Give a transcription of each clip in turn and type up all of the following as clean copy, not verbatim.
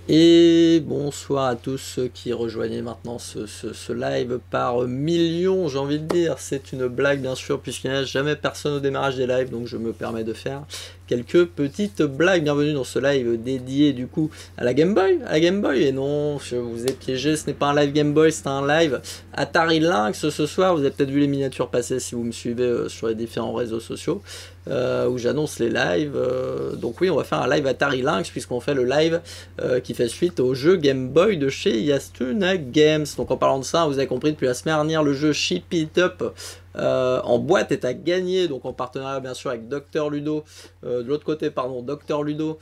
Et bonsoir à tous ceux qui rejoignaient maintenant ce live par millions, j'ai envie de dire. C'est une blague bien sûr, puisqu'il n'y a jamais personne au démarrage des lives, donc je me permets de faire quelques petites blagues. Bienvenue dans ce live dédié du coup à la Game Boy. À la Game Boy, et non, je vous ai piégé, ce n'est pas un live Game Boy, c'est un live Atari Lynx ce soir. Vous avez peut-être vu les miniatures passer si vous me suivez sur les différents réseaux sociaux. Où j'annonce les lives. Donc oui, on va faire un live Atari Lynx puisqu'on fait le live qui fait suite au jeu Game Boy de chez Yastuna Games. Donc en parlant de ça, vous avez compris depuis la semaine dernière, le jeu Ship It Up en boîte est à gagner, donc en partenariat bien sûr avec Dr Ludo, de l'autre côté pardon, Dr Ludo,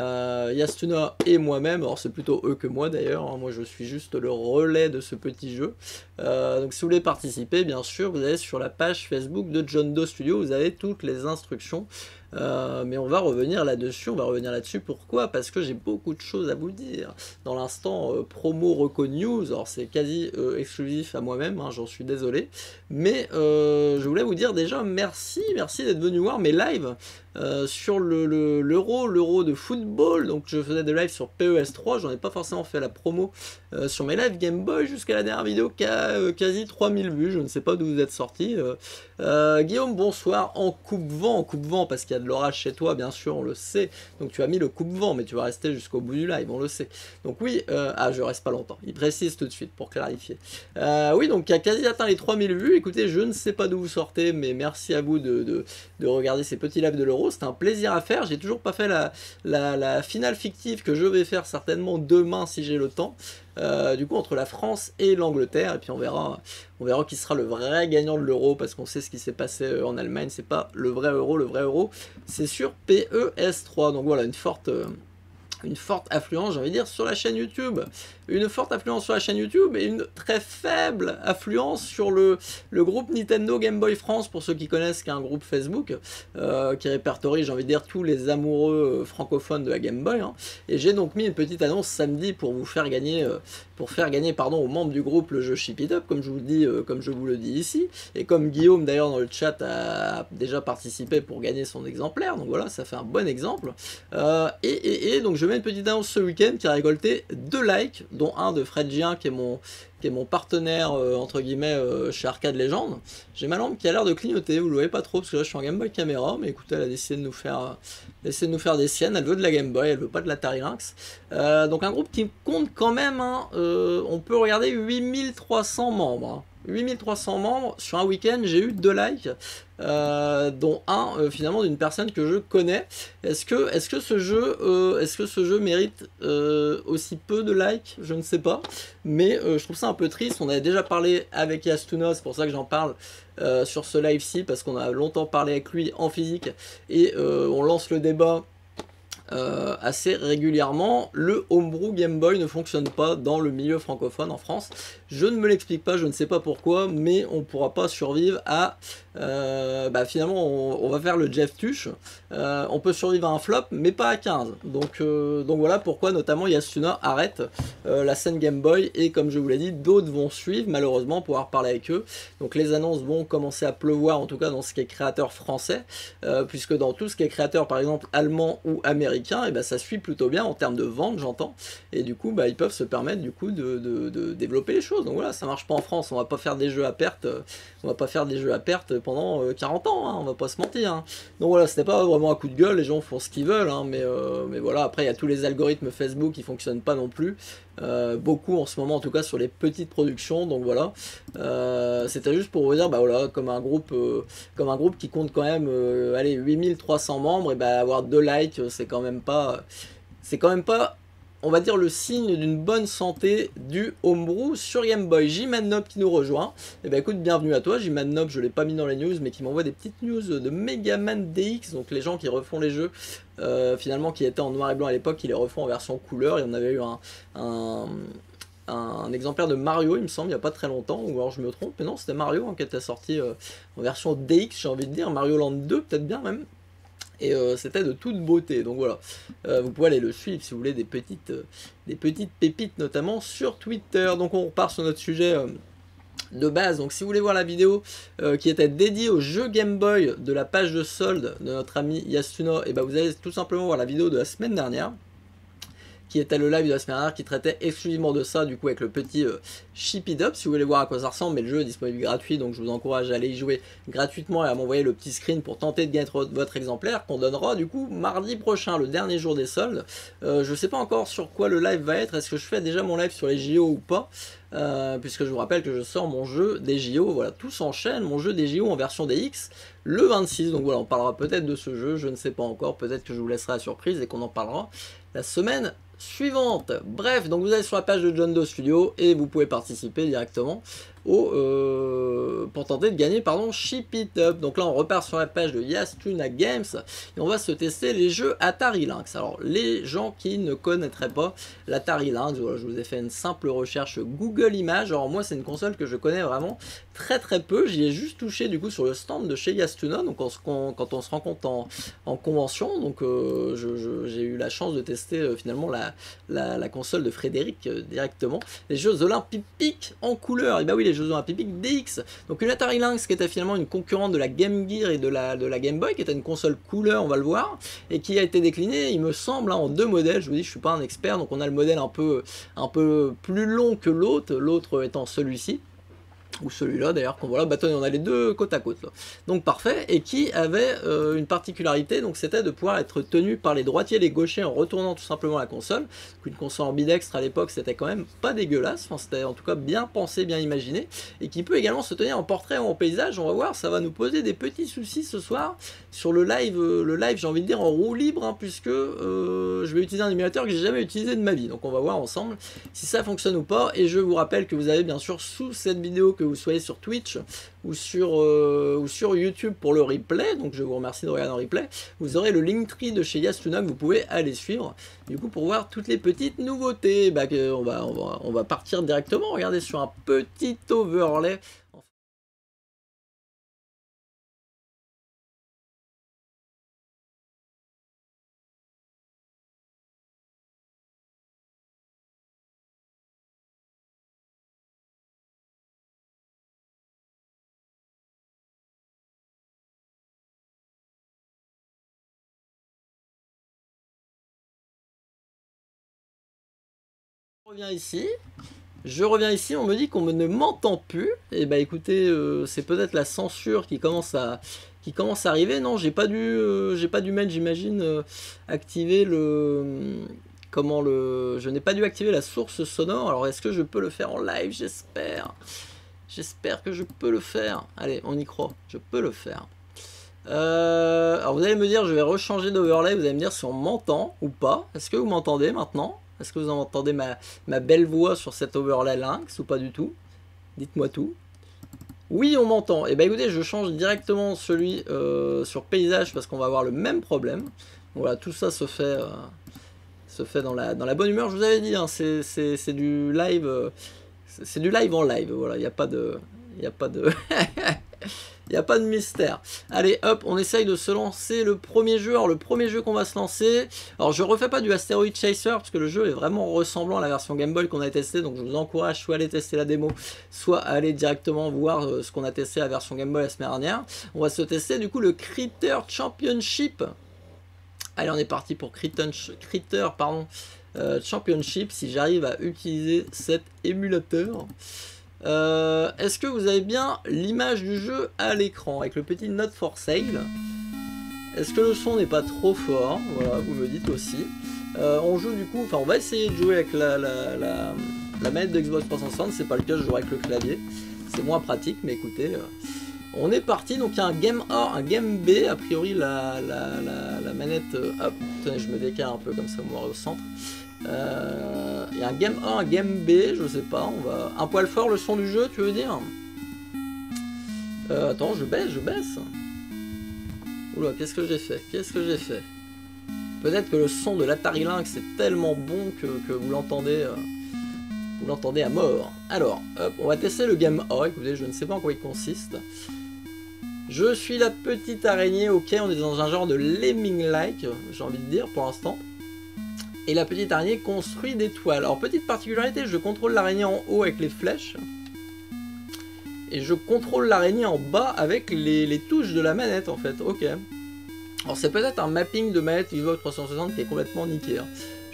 Yastuna et moi-même. Alors c'est plutôt eux que moi d'ailleurs, hein. Moi je suis juste le relais de ce petit jeu. Donc si vous voulez participer, bien sûr, vous allez sur la page Facebook de John Doe Studio, vous avez toutes les instructions. Mais on va revenir là-dessus, on va revenir là-dessus. Pourquoi? Parce que j'ai beaucoup de choses à vous dire. Dans l'instant promo Reco News, alors c'est quasi exclusif à moi-même, hein, j'en suis désolé. Mais je voulais vous dire déjà merci d'être venu voir mes lives sur l'euro de football. Donc je faisais des lives sur PES3, j'en ai pas forcément fait la promo sur mes lives Game Boy jusqu'à la dernière vidéo qui a quasi 3000 vues, je ne sais pas d'où vous êtes sortis. Guillaume, bonsoir, en coupe-vent, parce qu'il y a de l'orage chez toi, bien sûr, on le sait. Donc tu as mis le coupe-vent, mais tu vas rester jusqu'au bout du live, on le sait. Donc oui, je reste pas longtemps, il précise tout de suite pour clarifier. Oui, donc il a quasi atteint les 3000 vues. Écoutez, je ne sais pas d'où vous sortez, mais merci à vous de regarder ces petits lives de l'euro. C'était un plaisir à faire. J'ai toujours pas fait la finale fictive que je vais faire certainement demain si j'ai le temps. Du coup entre la France et l'Angleterre, et puis on verra qui sera le vrai gagnant de l'euro, parce qu'on sait ce qui s'est passé en Allemagne, c'est pas le vrai euro c'est sur PES3. Donc voilà, une forte affluence, j'ai envie de dire, sur la chaîne YouTube. Une forte affluence sur la chaîne YouTube et une très faible affluence sur le groupe Nintendo Game Boy France, pour ceux qui connaissent, qui est un groupe Facebook qui répertorie, j'ai envie de dire, tous les amoureux francophones de la Game Boy, hein. Et j'ai donc mis une petite annonce samedi pour vous faire gagner, aux membres du groupe le jeu Ship It Up, comme je vous le dis ici, et comme Guillaume d'ailleurs dans le chat a déjà participé pour gagner son exemplaire. Donc voilà, ça fait un bon exemple. Donc je mets une petite annonce ce week-end qui a récolté 2 likes, dont un de Fredgien qui est mon partenaire entre guillemets chez Arcade Legend. J'ai ma lampe qui a l'air de clignoter, vous le voyez pas trop parce que là je suis en Game Boy caméra, mais écoutez, elle a décidé de nous faire des siennes. Elle veut de la Game Boy, elle veut pas de l'Atari Lynx. Donc un groupe qui compte quand même, hein, on peut regarder 8300 membres, hein. 8300 membres sur un week-end. J'ai eu 2 likes, dont un finalement d'une personne que je connais. Est-ce que ce jeu mérite aussi peu de likes? Je ne sais pas, mais je trouve ça un peu triste. On avait déjà parlé avec Yastuna, c'est pour ça que j'en parle sur ce live-ci, parce qu'on a longtemps parlé avec lui en physique, et on lance le débat assez régulièrement. Le homebrew Game Boy ne fonctionne pas dans le milieu francophone en France. Je ne me l'explique pas, je ne sais pas pourquoi, mais on ne pourra pas survivre à... finalement, on va faire le Jeff Tuch. On peut survivre à un flop, mais pas à 15. Donc voilà pourquoi notamment Yasuna arrête la scène Game Boy, et comme je vous l'ai dit, d'autres vont suivre malheureusement, pour pouvoir parler avec eux. Donc les annonces vont commencer à pleuvoir, en tout cas dans ce qui est créateur français, puisque dans tout ce qui est créateur par exemple allemand ou américain, et ça suit plutôt bien en termes de vente, j'entends, et du coup ils peuvent se permettre du coup de développer les choses. Donc voilà, ça marche pas en France, on va pas faire des jeux à perte, pendant 40 ans, hein, on va pas se mentir, hein. Donc voilà, c'était pas vraiment un coup de gueule, les gens font ce qu'ils veulent, hein, mais voilà, après il y a tous les algorithmes Facebook qui fonctionnent pas non plus, beaucoup en ce moment, en tout cas sur les petites productions. Donc voilà, c'était juste pour vous dire, voilà, comme un groupe qui compte quand même allez, 8300 membres, et avoir 2 likes, c'est quand même pas, on va dire, le signe d'une bonne santé du homebrew sur Game Boy. J-Madnob qui nous rejoint. Écoute, bienvenue à toi. J-Madnob, je l'ai pas mis dans les news, mais qui m'envoie des petites news de Megaman DX, donc les gens qui refont les jeux, finalement, qui étaient en noir et blanc à l'époque, qui les refont en version couleur. Il y en avait eu un exemplaire de Mario, il me semble, il n'y a pas très longtemps, ou alors je me trompe, mais non, c'était Mario, hein, qui était sorti en version DX, j'ai envie de dire, Mario Land 2, peut-être bien même. Et c'était de toute beauté. Donc voilà, vous pouvez aller le suivre si vous voulez des petites pépites, notamment sur Twitter. Donc on repart sur notre sujet de base. Donc si vous voulez voir la vidéo qui était dédiée au jeu Game Boy de la page de solde de notre ami Yastuna, et vous allez tout simplement voir la vidéo de la semaine dernière, qui était le live de la semaine dernière, qui traitait exclusivement de ça, du coup avec le petit Ship It Up, si vous voulez voir à quoi ça ressemble, mais le jeu est disponible gratuit, donc je vous encourage à aller y jouer gratuitement et à m'envoyer le petit screen pour tenter de gagner votre exemplaire, qu'on donnera du coup mardi prochain, le dernier jour des soldes. Je sais pas encore sur quoi le live va être, est-ce que je fais déjà mon live sur les JO ou pas, puisque je vous rappelle que je sors mon jeu des JO, voilà, tout s'enchaîne, mon jeu des JO en version DX, le 26, donc voilà, on parlera peut-être de ce jeu, je ne sais pas encore, peut-être que je vous laisserai la surprise et qu'on en parlera la semaine suivante. Bref, donc vous allez sur la page de John Doe Studio et vous pouvez participer directement pour tenter de gagner, pardon, Ship It Up. Donc là on repart sur la page de Yastuna Games et on va se tester les jeux Atari Lynx. Alors les gens qui ne connaîtraient pas l'Atari Lynx, voilà, je vous ai fait une simple recherche Google Images. Alors moi c'est une console que je connais vraiment très peu, j'y ai juste touché du coup sur le stand de chez Yastuna, donc quand on se rencontre en convention, donc j'ai eu la chance de tester finalement la console de Frédéric directement, les Jeux Olympiques en couleur, et bah oui, les Jeux Olympiques DX, donc une Atari Lynx qui était finalement une concurrente de la Game Gear et de la Game Boy, qui était une console couleur, on va le voir, et qui a été déclinée, il me semble, hein, en deux modèles. Je vous dis, je suis pas un expert, donc on a le modèle un peu plus long que l'autre étant celui-ci, ou celui-là d'ailleurs, qu'on voit là, bâtonné, on a les deux côte à côte là. Donc parfait, et qui avait une particularité, donc c'était de pouvoir être tenu par les droitiers et les gauchers en retournant tout simplement la console. Donc une console ambidextre à l'époque, c'était quand même pas dégueulasse, enfin, c'était en tout cas bien pensé, bien imaginé, et qui peut également se tenir en portrait ou en paysage. On va voir, ça va nous poser des petits soucis ce soir sur le live j'ai envie de dire en roue libre, hein, puisque je vais utiliser un émulateur que j'ai jamais utilisé de ma vie, donc on va voir ensemble si ça fonctionne ou pas. Et je vous rappelle que vous avez bien sûr sous cette vidéo, que vous soyez sur Twitch ou sur YouTube pour le replay, donc je vous remercie de regarder en replay, vous aurez le Linktree de chez Yastuna que vous pouvez aller suivre du coup pour voir toutes les petites nouveautés. Bah, on va partir directement, regardez, sur un petit overlay. Je reviens ici, on me dit qu'on ne m'entend plus. Et bah écoutez, c'est peut-être la censure qui commence à arriver. Non, j'ai pas dû mettre, j'imagine, activer je n'ai pas dû activer la source sonore. Alors est-ce que je peux le faire en live? J'espère que je peux le faire. Allez, on y croit, je peux le faire. Alors vous allez me dire, je vais rechanger d'overlay, vous allez me dire si on m'entend ou pas. Est-ce que vous m'entendez maintenant? Est-ce que vous entendez ma belle voix sur cet overlay Lynx ou pas du tout? Dites-moi tout. Oui, on m'entend. Et bah écoutez, je change directement celui sur paysage parce qu'on va avoir le même problème. Voilà, tout ça se fait dans la bonne humeur. Je vous avais dit, hein, c'est du live, c'est du live en live. Voilà, il n'y a pas de, il n'y a pas de mystère. Allez, hop, on essaye de se lancer le premier jeu. Alors, le premier jeu qu'on va se lancer... Alors, je refais pas du Asteroid Chaser, parce que le jeu est vraiment ressemblant à la version Game Boy qu'on a testé. Donc, je vous encourage soit à aller tester la démo, soit à aller directement voir ce qu'on a testé la version Game Boy la semaine dernière. On va se tester, du coup, le Critter Championship. Allez, on est parti pour Critter Championship, si j'arrive à utiliser cet émulateur. Est-ce que vous avez bien l'image du jeu à l'écran avec le petit Not for Sale? Est-ce que le son n'est pas trop fort? Voilà, vous me dites aussi. On joue du coup, enfin on va essayer de jouer avec la manette de Xbox 360, c'est pas le cas, je jouerai avec le clavier. C'est moins pratique, mais écoutez, on est parti. Donc il y a un game A, un game B, a priori la manette... hop, tenez, je me décale un peu comme ça, moi au centre. Il y a un game A, un game B, je sais pas, on va... Un poil fort le son du jeu, tu veux dire? Attends, je baisse. Oula, qu'est-ce que j'ai fait? Peut-être que le son de l'Atari Lynx est tellement bon que vous l'entendez à mort. Alors, hop, on va tester le game A. Écoutez, je ne sais pas en quoi il consiste. Je suis la petite araignée, ok, on est dans un genre de lemming-like, j'ai envie de dire pour l'instant. Et la petite araignée construit des toiles. Alors petite particularité, je contrôle l'araignée en haut avec les flèches. Et je contrôle l'araignée en bas avec les touches de la manette en fait, ok. Alors c'est peut-être un mapping de manette Xbox 360 qui est complètement niqué. Hein.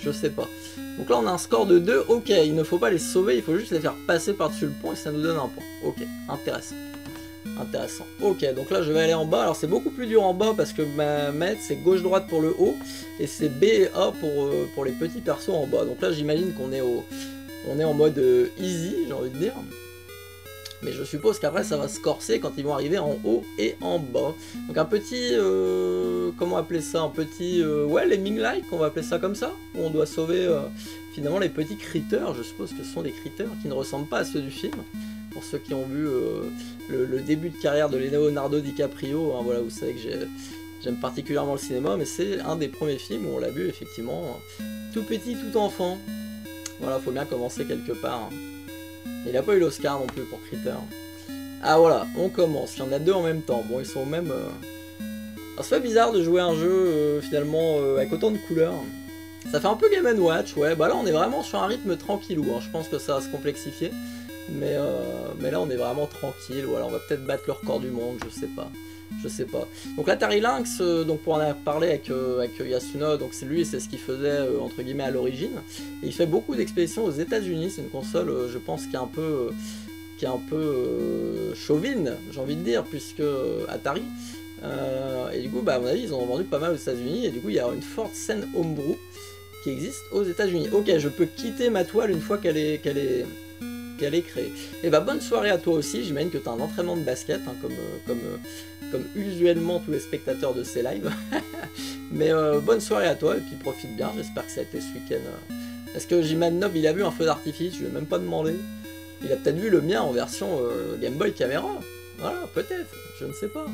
Je sais pas. Donc là on a un score de 2, ok, il ne faut pas les sauver, il faut juste les faire passer par-dessus le pont et ça nous donne un point. Ok, intéressant. Intéressant. Ok, donc là je vais aller en bas. Alors c'est beaucoup plus dur en bas parce que ma manette c'est gauche-droite pour le haut et c'est B et A pour les petits persos en bas. Donc là j'imagine qu'on est on est en mode easy, j'ai envie de dire. Mais je suppose qu'après ça va se corser quand ils vont arriver en haut et en bas. Donc un petit, comment appeler ça, un petit, ouais, lemming-like, on va appeler ça comme ça, où on doit sauver finalement les petits critters. Je suppose que ce sont des critters qui ne ressemblent pas à ceux du film. Pour ceux qui ont vu le début de carrière de Leonardo DiCaprio, hein, voilà, vous savez que j'aime particulièrement le cinéma, mais c'est un des premiers films où on l'a vu effectivement tout petit, tout enfant. Voilà, faut bien commencer quelque part. Hein. Il n'a pas eu l'Oscar non plus pour Critter. Ah voilà, on commence. Il y en a deux en même temps. Bon, ils sont au même... Alors, c'est pas bizarre de jouer un jeu finalement avec autant de couleurs. Ça fait un peu Game & Watch, ouais. Bah là, on est vraiment sur un rythme tranquillou. Hein. Je pense que ça va se complexifier. Mais là, on est vraiment tranquille. Voilà, on va peut-être battre le record du monde, je sais pas. Je sais pas. Donc l'Atari Lynx, donc pour en avoir parlé avec Yasuna, donc c'est lui, c'est ce qu'il faisait entre guillemets à l'origine. Et il fait beaucoup d'expéditions aux États-Unis. C'est une console, je pense, qui est un peu chauvine, j'ai envie de dire, puisque Atari. Et du coup, bah, à mon avis, ils en ont vendu pas mal aux États-Unis. Et du coup, il y a une forte scène homebrew qui existe aux États-Unis. Ok, je peux quitter ma toile une fois qu'elle est créée. Et bah bonne soirée à toi aussi. J'imagine que tu as un entraînement de basket, hein, comme usuellement tous les spectateurs de ces lives. Mais bonne soirée à toi et puis profite bien, j'espère que ça a été ce week-end. Est-ce que J-Man Nob il a vu un feu d'artifice? Je lui ai même pas demandé. Il a peut-être vu le mien en version Game Boy Camera. Voilà, peut-être, je ne sais pas.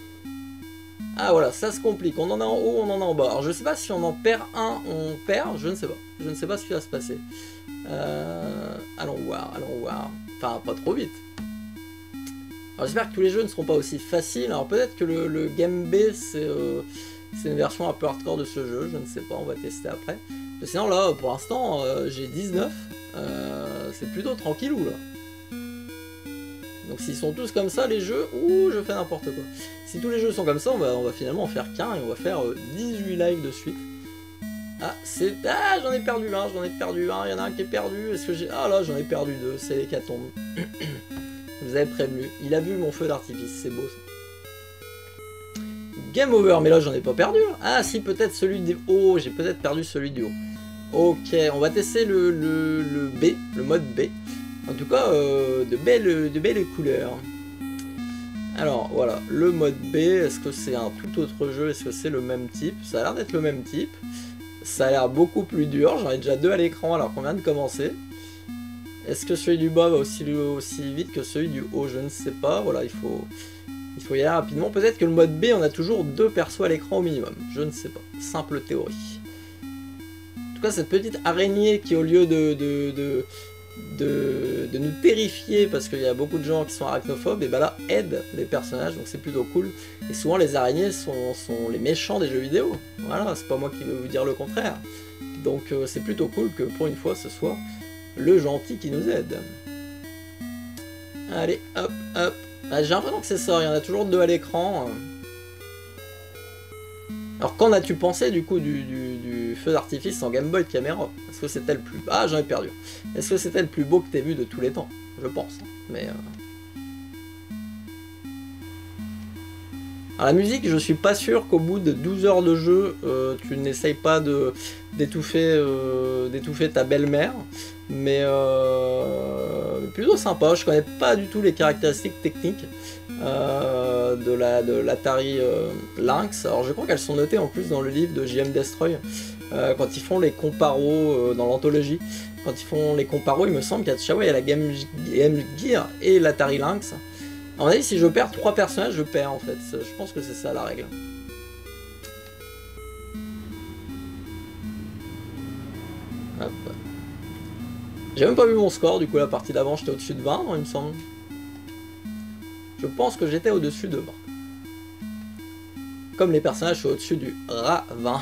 Ah voilà, ça se complique, on en a en haut, on en a en bas. Alors je sais pas si on en perd un, on perd, je ne sais pas. Je ne sais pas ce qui va se passer. Allons voir, allons voir. Enfin, pas trop vite. Alors j'espère que tous les jeux ne seront pas aussi faciles. Alors peut-être que le Game B c'est une version un peu hardcore de ce jeu, je ne sais pas, on va tester après. Mais sinon là, pour l'instant, j'ai 19. C'est plutôt tranquillou là. Donc s'ils sont tous comme ça les jeux, ouh, je fais n'importe quoi. Si tous les jeux sont comme ça, on va finalement en faire qu'un et on va faire 18 lives de suite. Ah, j'en ai perdu un, il y en a un qui est perdu, est-ce que j'ai... Ah là, j'en ai perdu deux, c'est l'hécatombe. Vous avez prévenu, il a vu mon feu d'artifice, c'est beau ça. Game over, mais là j'en ai pas perdu. Ah si, peut-être celui du haut, j'ai peut-être perdu celui du haut. Ok, on va tester le B, le mode B. En tout cas, de belles couleurs. Alors voilà, le mode B, est-ce que c'est un tout autre jeu? Est-ce que c'est le même type? Ça a l'air d'être le même type. Ça a l'air beaucoup plus dur, j'en ai déjà deux à l'écran alors qu'on vient de commencer. Est-ce que celui du bas va aussi vite que celui du haut? Je ne sais pas, voilà, il faut y aller rapidement. Peut-être que le mode B, on a toujours deux persos à l'écran au minimum, je ne sais pas, simple théorie. En tout cas, cette petite araignée qui, au lieu de nous terrifier parce qu'il y a beaucoup de gens qui sont arachnophobes, et ben là aide les personnages, donc c'est plutôt cool. Et souvent les araignées sont les méchants des jeux vidéo, voilà, c'est pas moi qui vais vous dire le contraire. Donc c'est plutôt cool que pour une fois ce soit le gentil qui nous aide. Allez, hop, hop. Ah, j'ai l'impression que c'est ça, il y en a toujours deux à l'écran. Alors qu'en as-tu pensé du coup du feu d'artifice en Game Boy Camera? Est-ce que c'était le plus... Ah, j'en ai perdu. Est-ce que c'était le plus beau que t'aies vu de tous les temps? Je pense. Mais... Alors la musique, je suis pas sûr qu'au bout de 12 heures de jeu, tu n'essayes pas d'étouffer ta belle-mère. Mais plutôt sympa, je connais pas du tout les caractéristiques techniques de l'Atari Lynx. Alors je crois qu'elles sont notées en plus dans le livre de JM Destroy, quand ils font les comparos dans l'anthologie. Quand ils font les comparos, il me semble qu'il y a la Game Gear et l'Atari Lynx. À mon avis, si je perds 3 personnages, je perds en fait. Je pense que c'est ça la règle. Hop. J'ai même pas vu mon score, du coup la partie d'avant j'étais au-dessus de 20, non, il me semble. Je pense que j'étais au-dessus de 20. Comme les personnages sont au-dessus du rat 20.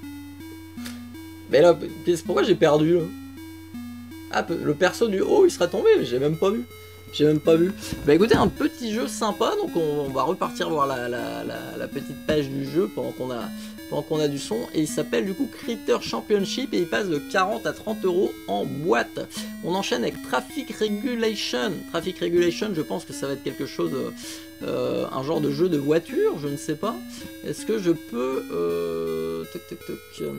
Mais là, pourquoi j'ai perdu là? Ah, le perso du haut il serait tombé, mais j'ai même pas vu. J'ai même pas vu. Bah écoutez, un petit jeu sympa, donc on va repartir voir la petite page du jeu pendant qu'on a pendant qu'on a du son, et il s'appelle du coup Critter Championship, et il passe de 40 à 30 € en boîte. On enchaîne avec Traffic Regulation. Traffic Regulation, je pense que ça va être quelque chose, un genre de jeu de voiture, je ne sais pas. Est-ce que je peux... Toc toc toc...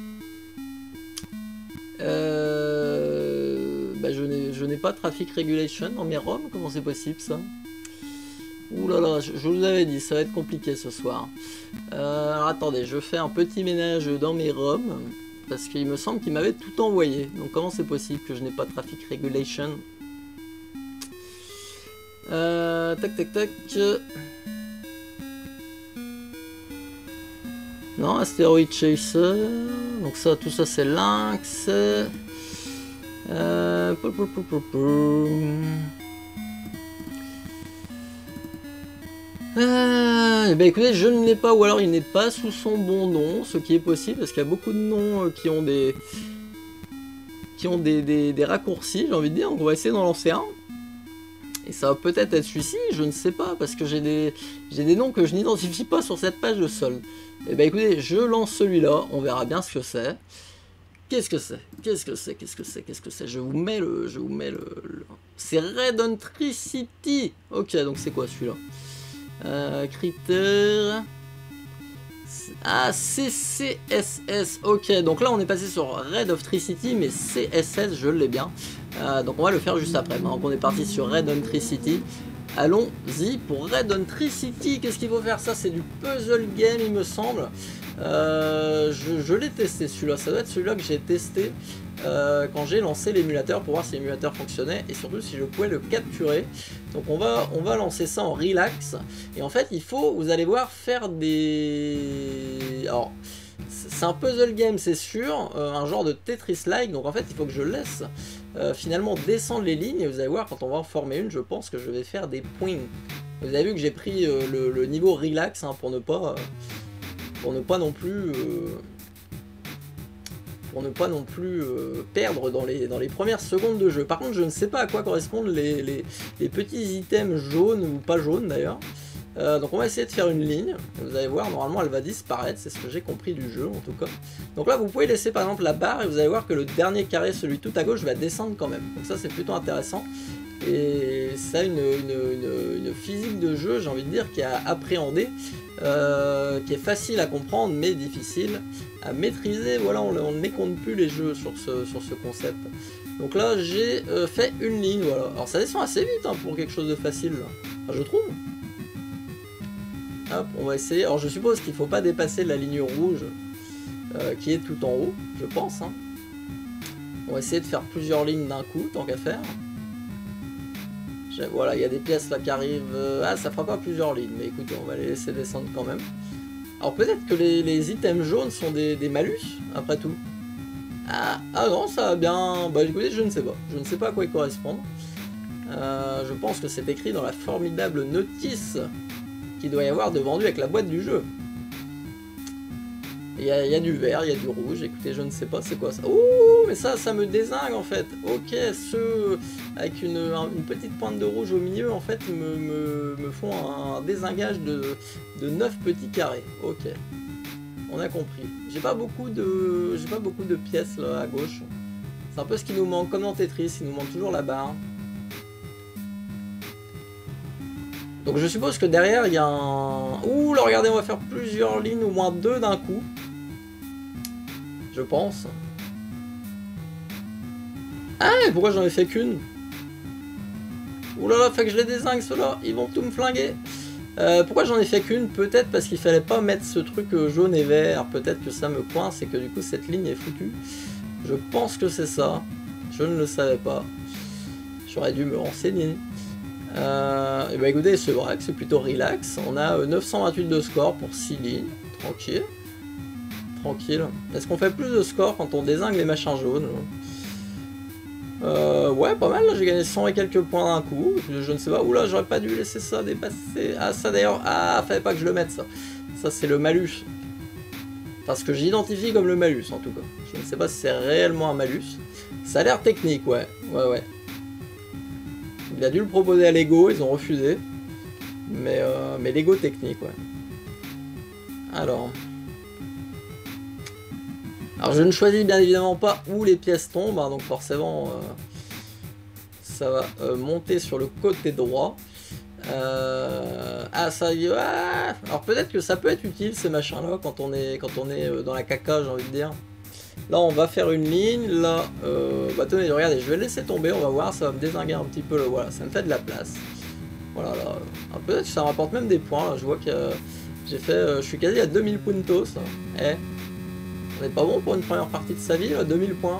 Bah je n'ai pas Traffic Regulation dans mes ROM, comment c'est possible ça? Ouh là là, je vous avais dit, ça va être compliqué ce soir. Alors attendez, je fais un petit ménage dans mes ROM, parce qu'il me semble qu'il m'avait tout envoyé. Donc comment c'est possible que je n'ai pas Traffic Regulation? Tac tac tac. Non, Asteroid Chaser. Donc ça, tout ça c'est Lynx. Eh ben écoutez, je ne l'ai pas, ou alors il n'est pas sous son bon nom, ce qui est possible, parce qu'il y a beaucoup de noms qui ont des raccourcis, j'ai envie de dire, donc on va essayer d'en lancer un. Et ça va peut-être être celui-ci, je ne sais pas, parce que j'ai des noms que je n'identifie pas sur cette page de solde. Eh ben écoutez, je lance celui-là, on verra bien ce que c'est. Qu'est-ce que c'est? Qu'est-ce que c'est? Qu'est-ce que c'est? Qu'est-ce que c'est? Je vous mets le... C'est Red Tricity. Ok, donc c'est quoi celui-là? Critter... Ah, CCSS. Ok, donc là on est passé sur Red of Tricity, mais CSS, je l'ai bien. Donc on va le faire juste après. Donc on est parti sur Red on Tricity. Allons-y pour Red on Tricity. Qu'est-ce qu'il faut faire? Ça, c'est du puzzle game, il me semble. Je l'ai testé celui-là. Ça doit être celui-là que j'ai testé quand j'ai lancé l'émulateur pour voir si l'émulateur fonctionnait et surtout si je pouvais le capturer. Donc on va lancer ça en relax. Et en fait, il faut, vous allez voir, faire des... Alors, c'est un puzzle game, c'est sûr, un genre de Tetris-like. Donc en fait, il faut que je laisse finalement descendre les lignes. Et vous allez voir, quand on va en former une, je pense que je vais faire des points. Vous avez vu que j'ai pris le niveau relax hein, pour ne pas non plus perdre dans les premières secondes de jeu. Par contre, je ne sais pas à quoi correspondent les petits items jaunes ou pas jaunes d'ailleurs. Donc on va essayer de faire une ligne, vous allez voir, normalement elle va disparaître, c'est ce que j'ai compris du jeu en tout cas. Donc là vous pouvez laisser par exemple la barre et vous allez voir que le dernier carré, celui tout à gauche, va descendre quand même. Donc ça c'est plutôt intéressant. Et ça a une physique de jeu, j'ai envie de dire, qui est à appréhender, qui est facile à comprendre mais difficile à maîtriser. Voilà, on ne les compte plus les jeux sur ce concept. Donc là j'ai fait une ligne, voilà. Alors ça descend assez vite hein, pour quelque chose de facile, là. Enfin, je trouve. Hop, on va essayer. Alors je suppose qu'il ne faut pas dépasser la ligne rouge qui est tout en haut, je pense. Hein. On va essayer de faire plusieurs lignes d'un coup, tant qu'à faire. Voilà, il y a des pièces là qui arrivent. Ah, ça fera pas plusieurs lignes, mais écoutez, on va les laisser descendre quand même. Alors peut-être que les items jaunes sont des malus, après tout. Ah non, ça va bien... Bah écoutez, je ne sais pas. Je ne sais pas à quoi ils correspondent. Je pense que c'est écrit dans la formidable notice qu'il doit y avoir de vendu avec la boîte du jeu. Il y a du vert, il y a du rouge, écoutez, je ne sais pas c'est quoi ça. Ouh, mais ça me dézingue en fait. Ok, ceux avec une petite pointe de rouge au milieu, en fait, me font un désingage de 9 petits carrés. Ok, on a compris. J'ai pas beaucoup de pièces là à gauche. C'est un peu ce qui nous manque, comme dans Tetris, il nous manque toujours la barre. Donc je suppose que derrière il y a un... Ouh là regardez, on va faire plusieurs lignes, au moins 2 d'un coup. Je pense. Ah mais pourquoi j'en ai fait qu'une? Ouh là là, fait que je les dézingue ceux-là, ils vont tout me flinguer. Pourquoi j'en ai fait qu'une? Peut-être parce qu'il fallait pas mettre ce truc jaune et vert. Peut-être que ça me coince et que du coup cette ligne est foutue. Je pense que c'est ça. Je ne le savais pas. J'aurais dû me renseigner. Et bah écoutez, c'est vrai que c'est plutôt relax. On a 928 de score pour 6 lignes. Tranquille. Tranquille. Est-ce qu'on fait plus de score quand on dézingue les machins jaunes? Ouais, pas mal. J'ai gagné 100 et quelques points d'un coup. Je ne sais pas. Oula, j'aurais pas dû laisser ça dépasser. Ah, ça d'ailleurs. Ah, fallait pas que je le mette ça. Ça, c'est le malus. Parce que j'identifie comme le malus en tout cas. Je ne sais pas si c'est réellement un malus. Ça a l'air technique, ouais. Ouais. Il a dû le proposer à Lego, ils ont refusé. Mais Lego technique, ouais. Alors. Alors je ne choisis bien évidemment pas où les pièces tombent, hein, donc forcément ça va monter sur le côté droit. Ah ça y est, ah alors peut-être que ça peut être utile ces machins là quand on est dans la caca, j'ai envie de dire. Là on va faire une ligne, là bah tenez regardez, je vais laisser tomber, on va voir, ça va me dézinguer un petit peu, voilà, ça me fait de la place. Voilà là, peut-être que ça rapporte même des points, là. Je vois que j'ai fait, je suis quasi à 2000 puntos, eh, on n'est pas bon pour une première partie de sa vie là, 2000 points.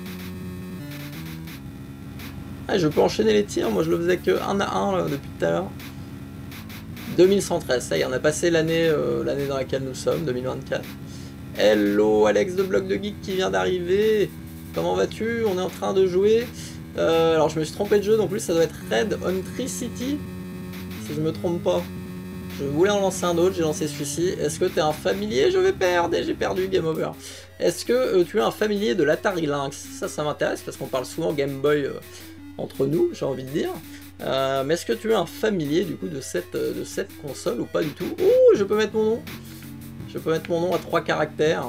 Ah, je peux enchaîner les tirs, moi je le faisais que 1 à 1 là, depuis tout à l'heure. 2113, ça y est, on a passé l'année dans laquelle nous sommes, 2024. Hello Alex de Bloc de Geek qui vient d'arriver. Comment vas-tu? On est en train de jouer. Alors je me suis trompé de jeu, donc plus ça doit être Red on Tree City, si je me trompe pas. Je voulais en lancer un autre, j'ai lancé celui-ci. Est-ce que tu es un familier? Je vais perdre et j'ai perdu, game over. Est-ce que tu es un familier de l'Atari Lynx? Ça m'intéresse parce qu'on parle souvent Game Boy entre nous, j'ai envie de dire. Mais est-ce que tu es un familier du coup de cette console ou pas du tout? Oh, je peux mettre mon nom. Je peux mettre mon nom à 3 caractères.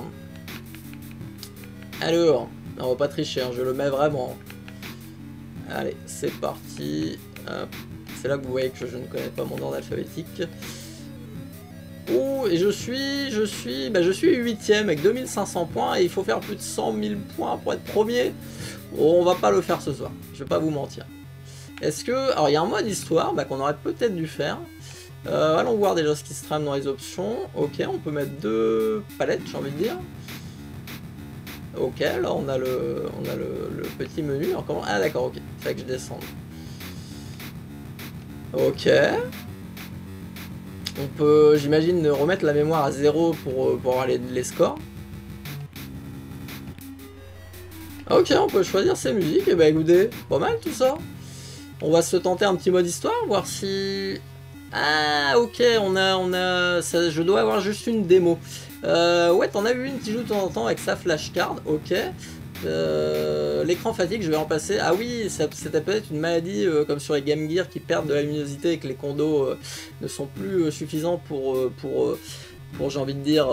Alors, on va pas tricher, hein, je le mets vraiment. Allez, c'est parti. C'est là que vous voyez que je ne connais pas mon ordre alphabétique. Oh, et je suis 8ème avec 2500 points et il faut faire plus de 100 000 points pour être premier. Oh, on va pas le faire ce soir, je vais pas vous mentir. Est-ce que... Alors il y a un mode histoire qu'on aurait peut-être dû faire. Allons voir déjà ce qui se trame dans les options. Ok, on peut mettre 2 palettes, j'ai envie de dire. Ok, là on a le petit menu. Alors, comment... Ah d'accord, ok, il fallait que je descende. Ok. On peut, j'imagine, remettre la mémoire à 0 pour avoir les scores. Ok, on peut choisir ses musiques, et bah écoutez, pas mal tout ça. On va se tenter un petit mode histoire, voir si... Ah ok, on a ça, je dois avoir juste une démo. Ouais, t'en as vu une qui joue de temps en temps avec sa flashcard, ok. L'écran fatigue, je vais en passer. Ah oui, c'était peut-être une maladie comme sur les Game Gear qui perdent de la luminosité et que les condos ne sont plus suffisants pour j'ai envie de dire,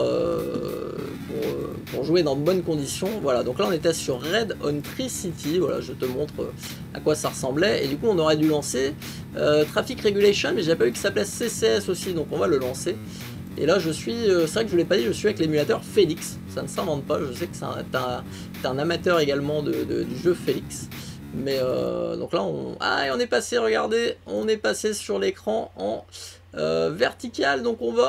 pour jouer dans de bonnes conditions. Voilà, donc là on était sur Red on Tree City, voilà, je te montre à quoi ça ressemblait, et du coup on aurait dû lancer Traffic Regulation, mais j'avais pas vu que ça s'appelait CCS aussi, donc on va le lancer. Et là je suis, c'est vrai que je vous l'ai pas dit, je suis avec l'émulateur Felix, ça ne s'invente pas, je sais que t'es un amateur également du jeu Felix. Mais donc là on est passé, regardez, on est passé sur l'écran en vertical, donc on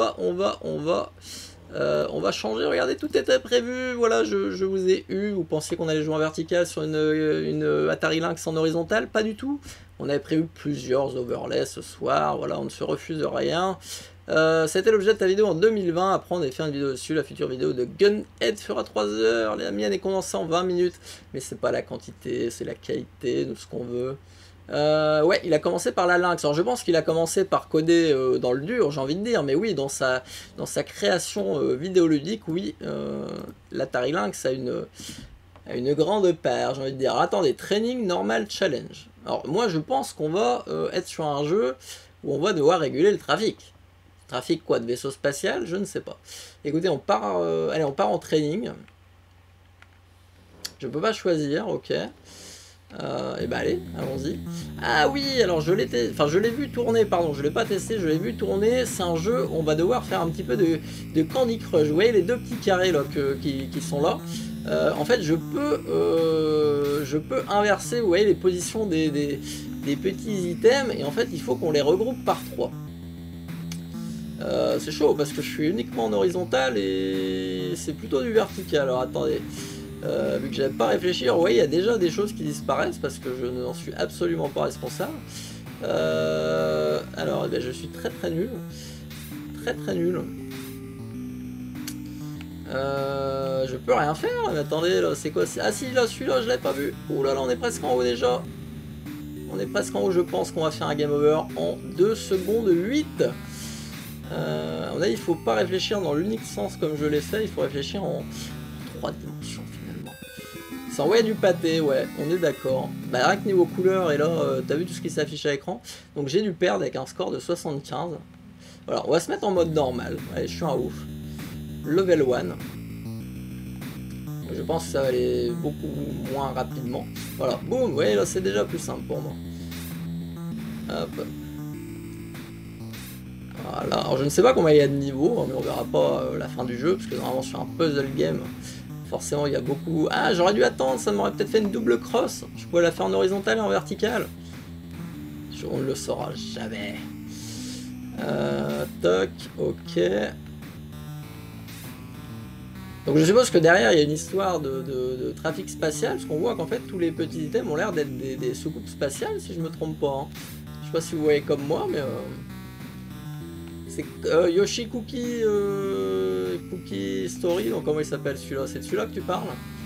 va changer, regardez, tout était prévu, voilà, je vous ai eu, vous pensiez qu'on allait jouer en vertical sur une Atari Lynx en horizontal, pas du tout, on avait prévu plusieurs overlays ce soir, voilà, on ne se refuse rien. C'était l'objet de ta vidéo en 2020, après on avait fait une vidéo dessus, la future vidéo de Gunhead fera 3 heures, la mienne est condensée en 20 minutes, mais c'est pas la quantité, c'est la qualité, de ce qu'on veut. Ouais, il a commencé par la Lynx. Alors je pense qu'il a commencé par coder dans le dur, j'ai envie de dire, mais oui, dans sa création vidéoludique, oui, l'Atari Lynx a une grande part, j'ai envie de dire. Alors, attendez, Training Normal Challenge. Alors moi je pense qu'on va être sur un jeu où on va devoir réguler le trafic. Trafic quoi, de vaisseau spatial? Je ne sais pas. Écoutez, on part, allez, on part en training. Je peux pas choisir, ok. Et bah allez, allons-y. Ah oui, alors je l'ai vu tourner, pardon, je l'ai pas testé, je l'ai vu tourner. C'est un jeu où on va devoir faire un petit peu de Candy Crush. Vous voyez les deux petits carrés là qui sont là. En fait, je peux inverser, vous voyez, les positions des petits items, et en fait, il faut qu'on les regroupe par 3. C'est chaud parce que je suis uniquement en horizontal et c'est plutôt du vertical. Alors attendez. Vu que j'avais pas réfléchi, vous voyez, il y a déjà des choses qui disparaissent parce que je n'en suis absolument pas responsable. Alors, eh bien, je suis très nul. Très nul. Je peux rien faire, mais attendez, là, c'est quoi? Ah si, là, celui-là, je l'avais pas vu. Ouh là là, on est presque en haut déjà. On est presque en haut, je pense qu'on va faire un game over en 2 secondes 8. On a dit, il faut pas réfléchir dans l'unique sens comme je l'ai fait, il faut réfléchir en 3 dimensions. Ça envoie du pâté, ouais, on est d'accord. Bah rien que niveau couleur, et là, t'as vu tout ce qui s'affiche à l'écran. Donc j'ai dû perdre avec un score de 75. Voilà, on va se mettre en mode normal. Allez, je suis un ouf. Level 1. Je pense que ça va aller beaucoup moins rapidement. Voilà, boum, ouais, là c'est déjà plus simple pour moi. Hop. Voilà, alors je ne sais pas combien il y a de niveaux, hein, mais on verra pas la fin du jeu, parce que normalement sur un puzzle game, forcément il y a beaucoup... Ah, j'aurais dû attendre, ça m'aurait peut-être fait une double cross. Je pouvais la faire en horizontal et en vertical. On ne le saura jamais. Toc, ok. Donc je suppose que derrière il y a une histoire de trafic spatial, parce qu'on voit qu'en fait tous les petits items ont l'air d'être des soucoupes spatiales, si je me trompe pas. Hein. Je sais pas si vous voyez comme moi, mais... C'est Yoshi Cookie, Cookie Story, donc comment il s'appelle celui-là? C'est de celui-là que tu parles?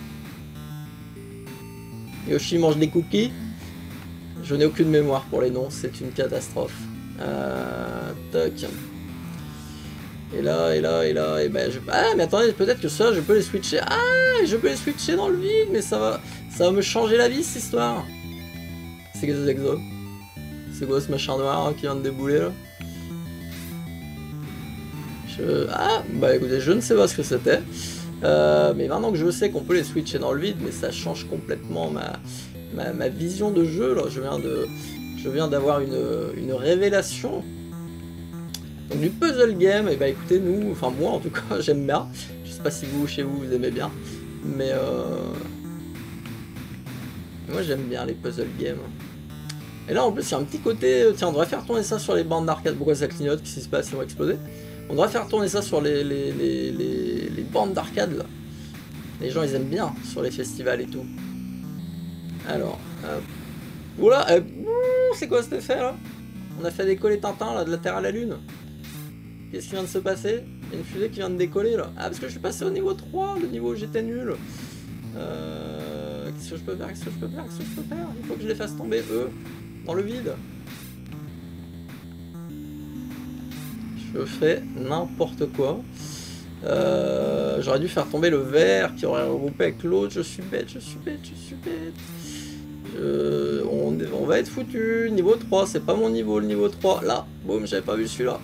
Yoshi mange des cookies? Je n'ai aucune mémoire pour les noms, c'est une catastrophe. Toc. Et là, et ben je... Ah mais attendez, peut-être que ça je peux les switcher. Ah, je peux les switcher dans le vide, mais ça va me changer la vie cette histoire. C'est que des exos. C'est quoi ce machin noir hein, qui vient de débouler là? Ah, bah écoutez, je ne sais pas ce que c'était. Mais maintenant que je sais qu'on peut les switcher dans le vide, mais ça change complètement ma vision de jeu. Là. Je viens d'avoir une révélation. Donc du puzzle game, et bah écoutez, nous, enfin moi en tout cas, j'aime bien. Je sais pas si vous, chez vous, vous aimez bien. Mais moi j'aime bien les puzzle games. Et là en plus il y a un petit côté, tiens on devrait faire tourner ça sur les bandes d'arcade. Pourquoi ça clignote? Qu'est-ce qui se passe? Ils vont exploser. On devrait faire tourner ça sur les bandes d'arcade là. Les gens ils aiment bien sur les festivals et tout. Alors, oula, c'est quoi cet effet là? On a fait décoller Tintin là de la Terre à la Lune. Qu'est-ce qui vient de se passer? Il y a une fusée qui vient de décoller là. Ah parce que je suis passé au niveau 3, le niveau où j'étais nul. Qu'est-ce que je peux faire? Qu'est-ce que je peux faire? Qu'est-ce que je peux faire? Il faut que je les fasse tomber eux dans le vide. Je fais n'importe quoi. J'aurais dû faire tomber le vert qui aurait regroupé avec l'autre. Je suis bête, je suis bête, je suis bête. On va être foutu. Niveau 3, c'est pas mon niveau, le niveau 3. Là, boum, j'avais pas vu celui-là.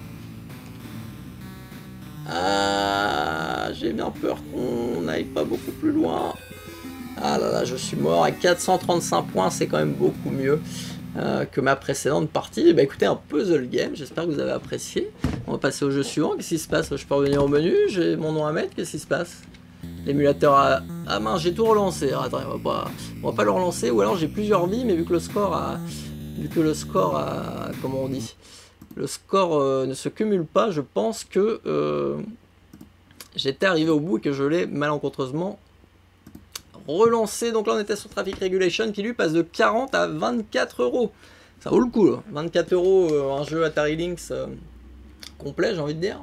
Ah, j'ai bien peur qu'on n'aille pas beaucoup plus loin. Ah là là, je suis mort. À 435 points, c'est quand même beaucoup mieux que ma précédente partie. Bah écoutez, un puzzle game, j'espère que vous avez apprécié. On va passer au jeu suivant. Qu'est-ce qui se passe? Je peux revenir au menu, j'ai mon nom à mettre, qu'est-ce qui se passe? L'émulateur a... Ah mince, j'ai tout relancé. Alors, attends, on va pas le relancer, ou alors j'ai plusieurs vies, mais vu que le score a... Comment on dit? Le score ne se cumule pas, je pense que j'étais arrivé au bout et que je l'ai malencontreusement relancé. Donc là on était sur Traffic Regulation qui lui passe de 40 à 24 €. Ça vaut le coup là. 24 €, un jeu Atari Lynx complet, j'ai envie de dire.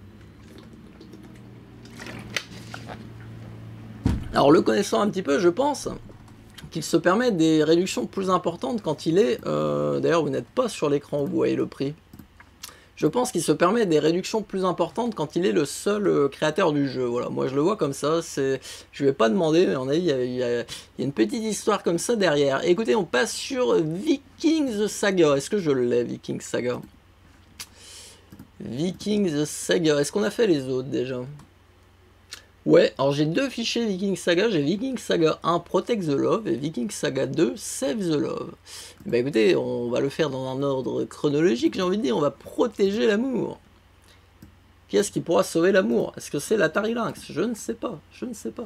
Alors le connaissant un petit peu, je pense qu'il se permet des réductions plus importantes quand il est... D'ailleurs vous n'êtes pas sur l'écran où vous voyez le prix. Je pense qu'il se permet des réductions plus importantes quand il est le seul créateur du jeu. Voilà, moi je le vois comme ça. Je vais pas demander, mais on a dit il y a une petite histoire comme ça derrière. Et écoutez, on passe sur Vikings Saga. Est-ce que je l'ai, Vikings Saga? Vikings Saga. Est-ce qu'on a fait les autres déjà? Ouais, alors j'ai deux fichiers Vikings Saga, j'ai Vikings Saga 1 Protect the Love et Vikings Saga 2 Save the Love. Bah écoutez, on va le faire dans un ordre chronologique, j'ai envie de dire, on va protéger l'amour. Qui est-ce qui pourra sauver l'amour? Est-ce que c'est l'Atari Lynx? Je ne sais pas, je ne sais pas.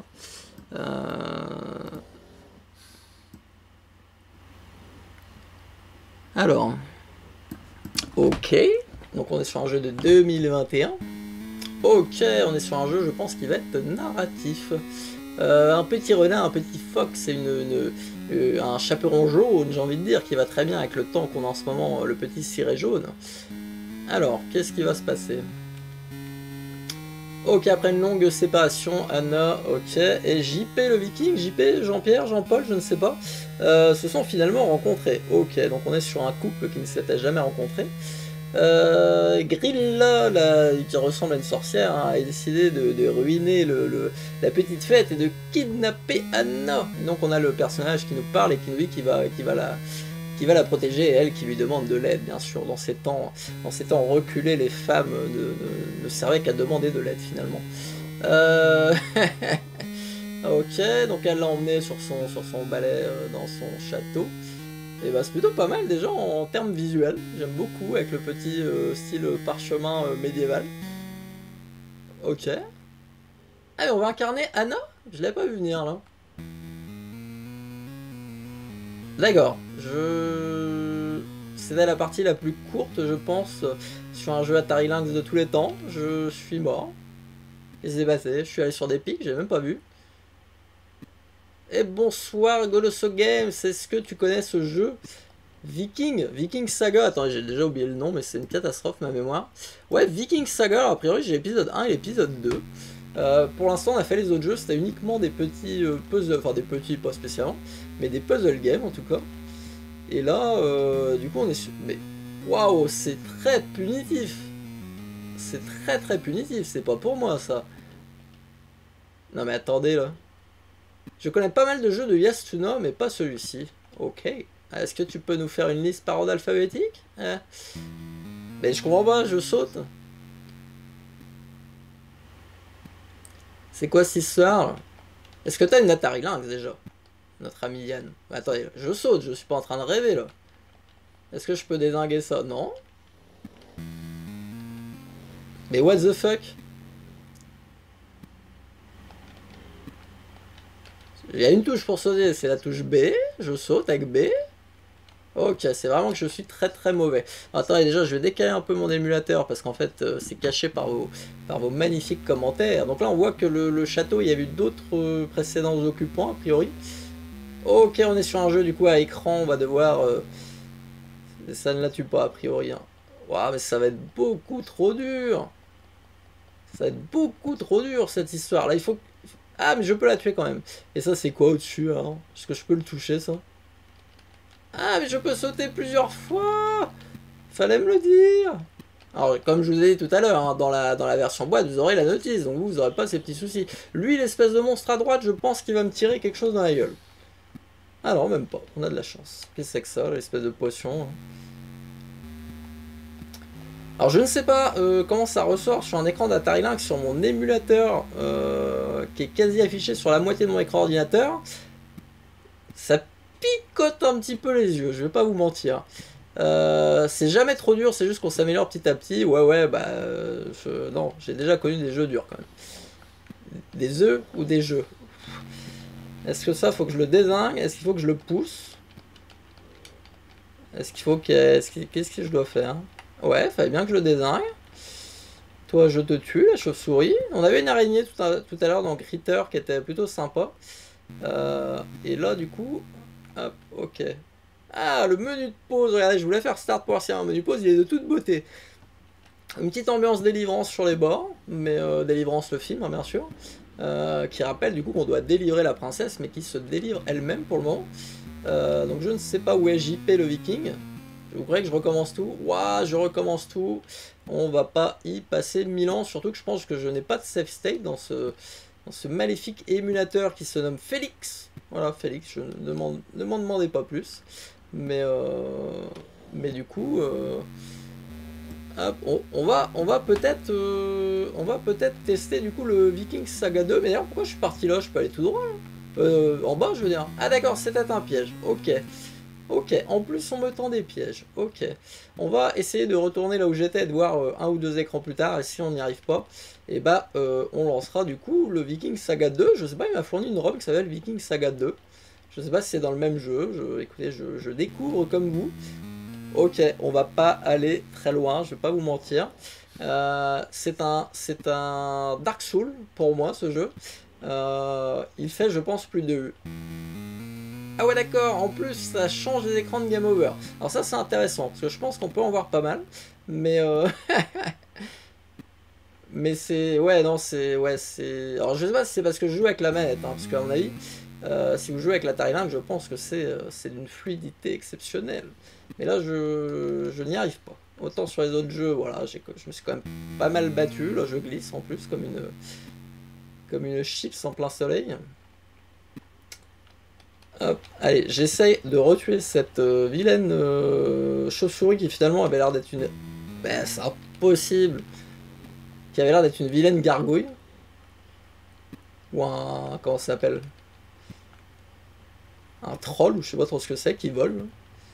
Alors, ok, donc on est sur un jeu de 2021. Ok, on est sur un jeu, je pense, qui va être narratif. Un petit renard, un petit fox et un chaperon jaune, j'ai envie de dire, qui va très bien avec le temps qu'on a en ce moment, le petit ciré jaune. Alors, qu'est-ce qui va se passer? Ok, après une longue séparation, Anna, ok, et JP le viking, JP, Jean-Pierre, Jean-Paul, je ne sais pas, se sont finalement rencontrés. Ok, donc on est sur un couple qui ne s'était jamais rencontré. Grilla, qui ressemble à une sorcière, hein, a décidé de ruiner la petite fête et de kidnapper Anna. Donc on a le personnage qui nous parle et qui nous dit qu'il va la protéger, et elle qui lui demande de l'aide, bien sûr. Dans ces temps reculés, les femmes ne servaient qu'à demander de l'aide finalement. Ok, donc elle l'a emmené sur son balai dans son château. Et bah c'est plutôt pas mal déjà en termes visuels. J'aime beaucoup avec le petit style parchemin médiéval. Ok. Ah mais on va incarner Anna? Je l'avais pas vu venir là. D'accord. C'était la partie la plus courte je pense sur un jeu Atari Lynx de tous les temps. Je suis mort. Qu'est-ce qui s'est passé? Je suis allé sur des pics, j'ai même pas vu. Et bonsoir Goloso Games, est-ce que tu connais ce jeu? Viking Saga, attends j'ai déjà oublié le nom mais c'est une catastrophe ma mémoire. Ouais Viking Saga, alors, a priori j'ai l'épisode 1 et l'épisode 2. Pour l'instant on a fait les autres jeux, c'était uniquement des petits puzzles, enfin des petits pas spécialement, mais des puzzle games en tout cas. Et là du coup on est sur... Mais waouh c'est très punitif. C'est très punitif, c'est pas pour moi ça. Non mais attendez là. Je connais pas mal de jeux de Yasuna, mais pas celui-ci. Ok. Est-ce que tu peux nous faire une liste par ordre alphabétique? Mais je comprends pas, je saute. C'est quoi cette histoire? Est-ce que t'as une Atari Lynx déjà? Notre ami Yann. Attendez, je saute, je suis pas en train de rêver là. Est-ce que je peux dézinguer ça? Non. Mais what the fuck? Il y a une touche pour sauter, c'est la touche B. Je saute avec B. Ok, c'est vraiment que je suis très mauvais. Attendez, déjà, je vais décaler un peu mon émulateur parce qu'en fait, c'est caché par vos magnifiques commentaires. Donc là, on voit que le château, il y a eu d'autres précédents occupants, a priori. Ok, on est sur un jeu, du coup, à écran, on va devoir... ça ne la tue pas, a priori. Hein. Waouh, mais ça va être beaucoup trop dur. Ça va être beaucoup trop dur, cette histoire. Là, il faut... Ah, mais je peux la tuer quand même. Et ça, c'est quoi au-dessus, hein? Est-ce que je peux le toucher, ça? Ah, mais je peux sauter plusieurs fois. Fallait me le dire. Alors, comme je vous ai dit tout à l'heure, hein, dans la version boîte, vous aurez la notice, donc vous n'aurez pas ces petits soucis. Lui, l'espèce de monstre à droite, je pense qu'il va me tirer quelque chose dans la gueule. Ah non, même pas, on a de la chance. Qu'est-ce que c'est que ça, l'espèce de potion hein. Alors, je ne sais pas comment ça ressort sur un écran d'Atari Lynx sur mon émulateur qui est quasi affiché sur la moitié de mon écran ordinateur. Ça picote un petit peu les yeux, je vais pas vous mentir. C'est jamais trop dur, c'est juste qu'on s'améliore petit à petit. Ouais, bah... non, j'ai déjà connu des jeux durs quand même. Des œufs ou des jeux? Est-ce que ça, faut que je le dézingue? Est-ce qu'il faut que je le pousse? Est-ce qu'il faut que... Qu'est-ce que je dois faire? Ouais, fallait bien que je le dézingue. Toi, je te tue, la chauve-souris. On avait une araignée tout à l'heure dans Critter qui était plutôt sympa. Et là, du coup... Hop, ok. Ah, le menu de pause, regardez, je voulais faire start pour voir s'il y a un menu pause, il est de toute beauté. Une petite ambiance délivrance sur les bords, mais délivrance le film, hein, bien sûr, qui rappelle du coup qu'on doit délivrer la princesse, mais qui se délivre elle-même pour le moment. Donc je ne sais pas où est JP le viking. Vous croyez que je recommence tout? Ouah, je recommence tout. On va pas y passer 1000 ans, surtout que je pense que je n'ai pas de save state dans ce maléfique émulateur qui se nomme Félix. Voilà, Félix, je ne m'en demandez pas plus. Mais du coup, hop, on va peut-être tester du coup le Viking Saga 2. Mais d'ailleurs, pourquoi je suis parti là? Je peux aller tout droit là. En bas, je veux dire. Ah d'accord, c'était un piège. Ok. Ok, en plus on me tend des pièges. Ok. On va essayer de retourner là où j'étais et de voir un ou deux écrans plus tard. Et si on n'y arrive pas, et bah on lancera du coup le Viking Saga 2. Je sais pas, il m'a fourni une ROM qui s'appelle Viking Saga 2. Je sais pas si c'est dans le même jeu. Écoutez, je découvre comme vous. Ok, on va pas aller très loin, je vais pas vous mentir. C'est un Dark Souls pour moi ce jeu. Il fait je pense plus de... Ah ouais d'accord, en plus ça change les écrans de Game Over. Alors ça c'est intéressant, parce que je pense qu'on peut en voir pas mal. Mais mais c'est... Ouais non c'est... Ouais c'est... Alors je sais pas si c'est parce que je joue avec la manette, hein, parce qu'à mon avis, si vous jouez avec l'Atari Lynx, je pense que c'est d'une fluidité exceptionnelle. Mais là je n'y arrive pas. Autant sur les autres jeux, voilà, je me suis quand même pas mal battu. Là je glisse en plus comme une chips en plein soleil. Hop, allez, j'essaye de retuer cette vilaine chauve-souris qui finalement avait l'air d'être une... Ben, c'est impossible. Qui avait l'air d'être une vilaine gargouille. Ou un... comment ça s'appelle? Un troll, ou je sais pas trop ce que c'est, qui vole.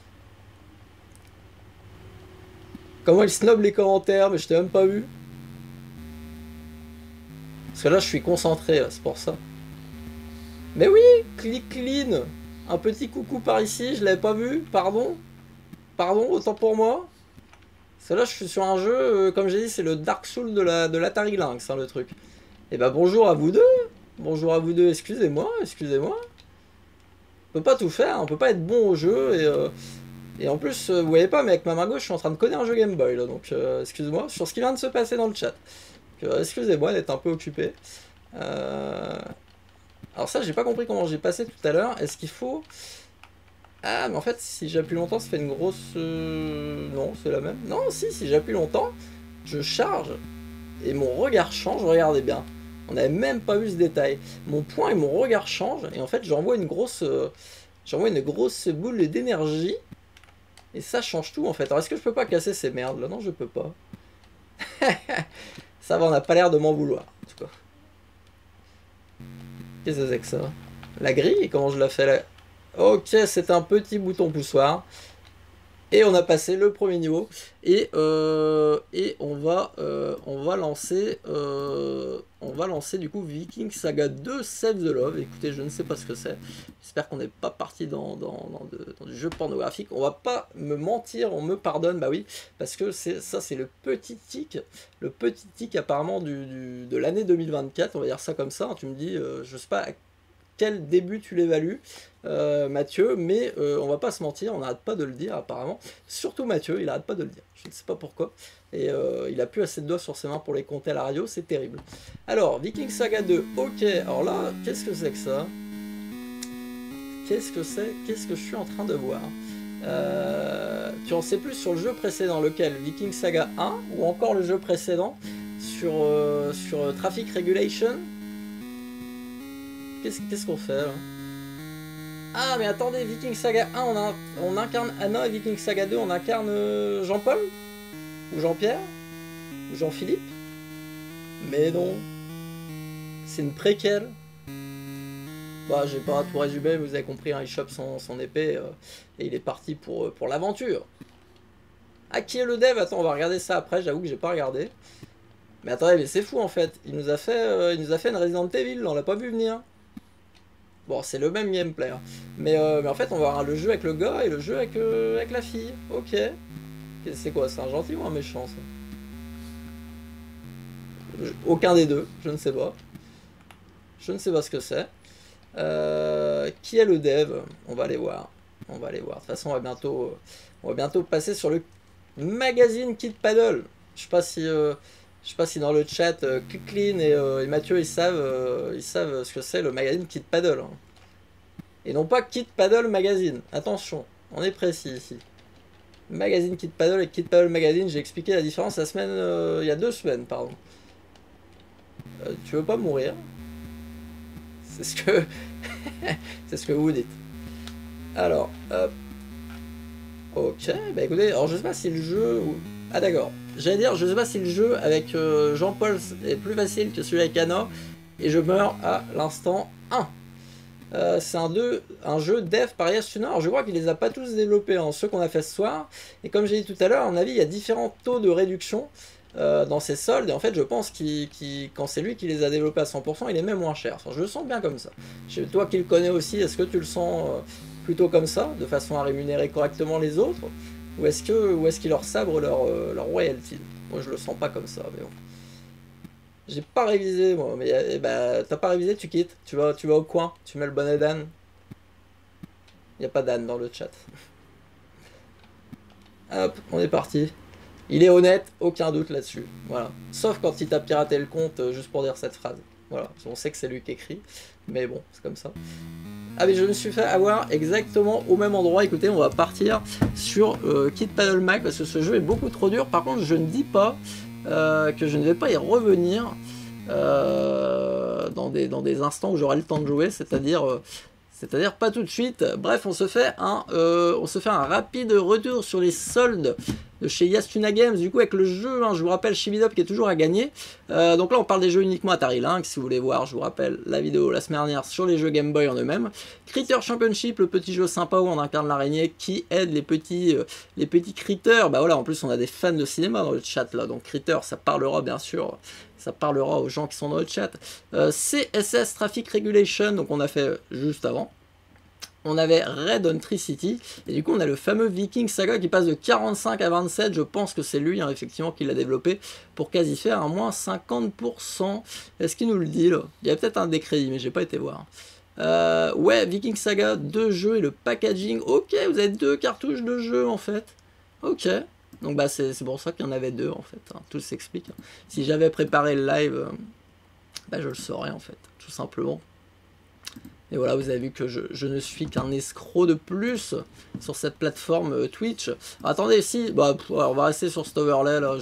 Comment il snob les commentaires, mais je t'ai même pas vu. Parce que là, je suis concentré, c'est pour ça. Mais oui, click clean. Un petit coucou par ici, je l'avais pas vu, pardon. Pardon, autant pour moi. Parce que là, je suis sur un jeu, comme j'ai dit, c'est le Dark Souls de l'Atari Lynx, hein, le truc. Et bah bonjour à vous deux. Bonjour à vous deux, excusez-moi, excusez-moi. On peut pas tout faire, on peut pas être bon au jeu, et en plus, vous voyez pas, mais avec ma main gauche, je suis en train de coder un jeu Game Boy, là, donc excusez-moi, sur ce qui vient de se passer dans le chat. Excusez-moi d'être un peu occupé. Alors ça, j'ai pas compris comment j'ai passé tout à l'heure. Est-ce qu'il faut... Ah, mais en fait, si j'appuie longtemps, ça fait une grosse... Non, c'est la même. Non, si j'appuie longtemps, je charge, et mon regard change, regardez bien. On n'avait même pas vu ce détail. Mon poing et mon regard changent, et en fait, j'envoie une grosse boule d'énergie, et ça change tout, en fait. Alors, est-ce que je peux pas casser ces merdes, là? Non, je peux pas. Ça va, on n'a pas l'air de m'en vouloir, en tout cas. Qu'est-ce que c'est que ça? La grille? Comment je la fais là? Ok, c'est un petit bouton poussoir. Et on a passé le premier niveau. Et on va lancer du coup Viking Saga 2 Save the Love. Écoutez, je ne sais pas ce que c'est. J'espère qu'on n'est pas parti dans du jeu pornographique. On va pas me mentir, on me pardonne. Bah oui, parce que ça c'est le petit tic apparemment de l'année 2024. On va dire ça comme ça. Tu me dis, je sais pas à quel début tu l'évalues, Mathieu, mais on va pas se mentir, on n'arrête pas de le dire apparemment, surtout Mathieu, il arrête pas de le dire, je ne sais pas pourquoi, et il a plus assez de doigts sur ses mains pour les compter à la radio, c'est terrible. Alors, Viking Saga 2, ok, alors là, qu'est-ce que c'est que ça? Qu'est-ce que c'est? Qu'est-ce que je suis en train de voir? Tu en sais plus sur le jeu précédent, lequel? Viking Saga 1, ou encore le jeu précédent, sur Traffic Regulation? Qu'est-ce qu'on fait là? Ah mais attendez, Viking Saga 1 on incarne Anna, et Viking Saga 2 on incarne Jean-Paul? Ou Jean-Pierre? Ou Jean-Philippe? Mais non. C'est une préquelle. Bah j'ai pas tout résumé, vous avez compris, hein, il chope son épée et il est parti pour l'aventure. Ah, qui est le dev? Attends, on va regarder ça après, j'avoue que j'ai pas regardé. Mais attendez, mais c'est fou en fait, il nous a fait une Resident Evil, on l'a pas vu venir. Bon, c'est le même gameplay, hein. Mais en fait, on va avoir le jeu avec le gars et le jeu avec la fille. Ok. C'est quoi? C'est un gentil ou un méchant, ça? Aucun des deux, je ne sais pas. Je ne sais pas ce que c'est. Qui est le dev? On va aller voir. On va aller voir. De toute façon, on va bientôt passer sur le magazine Kid Paddle. Je sais pas si dans le chat, Clean et Mathieu ils savent ce que c'est le magazine Kid Paddle. Hein. Et non pas Kid Paddle Magazine. Attention, on est précis ici. Magazine Kid Paddle et Kid Paddle Magazine, j'ai expliqué la différence la semaine, il y a 2 semaines, pardon. Tu veux pas mourir? C'est ce que c'est ce que vous dites. Alors, hop. Ok, bah écoutez, alors je sais pas si le jeu... Ah d'accord, j'allais dire, je sais pas si le jeu avec Jean-Paul est plus facile que celui avec Anna, et je meurs à l'instant 1. C'est un jeu dev par Yastuner. Alors je crois qu'il les a pas tous développés, hein, ceux qu'on a fait ce soir, et comme j'ai dit tout à l'heure, à mon avis, il y a différents taux de réduction dans ces soldes, et en fait je pense quand c'est lui qui les a développés à 100%, il est même moins cher. Enfin, je le sens bien comme ça. Toi qui le connais aussi, est-ce que tu le sens plutôt comme ça, de façon à rémunérer correctement les autres, ou est-ce qu'ils leur sabrent leur royalty? Moi je le sens pas comme ça, mais bon. J'ai pas révisé moi, mais bah, t'as pas révisé, tu quittes, tu vas au coin, tu mets le bonnet d'âne. Y a pas d'âne dans le chat. Hop, on est parti. Il est honnête, aucun doute là-dessus. Voilà. Sauf quand il t'a piraté le compte juste pour dire cette phrase. Voilà, on sait que c'est lui qui écrit, mais bon, c'est comme ça. Ah mais je me suis fait avoir exactement au même endroit. Écoutez, on va partir sur Kid Paddle Mag parce que ce jeu est beaucoup trop dur. Par contre, je ne dis pas que je ne vais pas y revenir dans des instants où j'aurai le temps de jouer, c'est-à-dire pas tout de suite. Bref, on se fait un rapide retour sur les soldes de chez Yastuna Games, du coup avec le jeu, hein, je vous rappelle Shibidop qui est toujours à gagner. Donc là on parle des jeux uniquement Atari Lynx, si vous voulez voir, je vous rappelle la vidéo la semaine dernière sur les jeux Game Boy en eux-mêmes. Critter Championship, le petit jeu sympa où on incarne l'araignée qui aide les petits critters. Bah voilà, en plus on a des fans de cinéma dans le chat là, donc Critter ça parlera bien sûr. Ça parlera aux gens qui sont dans le chat. CSS Traffic Regulation, donc on a fait juste avant. On avait Red on Tricity, et du coup on a le fameux Viking Saga qui passe de 45 à 27, je pense que c'est lui hein, effectivement qui l'a développé, pour quasi faire un moins 50%. Est-ce qu'il nous le dit là? Il y a peut-être un décrédit, mais j'ai pas été voir. Ouais, Viking Saga, 2 jeux et le packaging, ok, vous avez 2 cartouches de jeu en fait, ok. Donc bah c'est pour ça qu'il y en avait 2 en fait, hein. Tout s'explique. Si j'avais préparé le live, bah je le saurais en fait, tout simplement. Et voilà, vous avez vu que je ne suis qu'un escroc de plus sur cette plateforme Twitch. Alors, attendez, si, bah on va rester sur cet overlay là,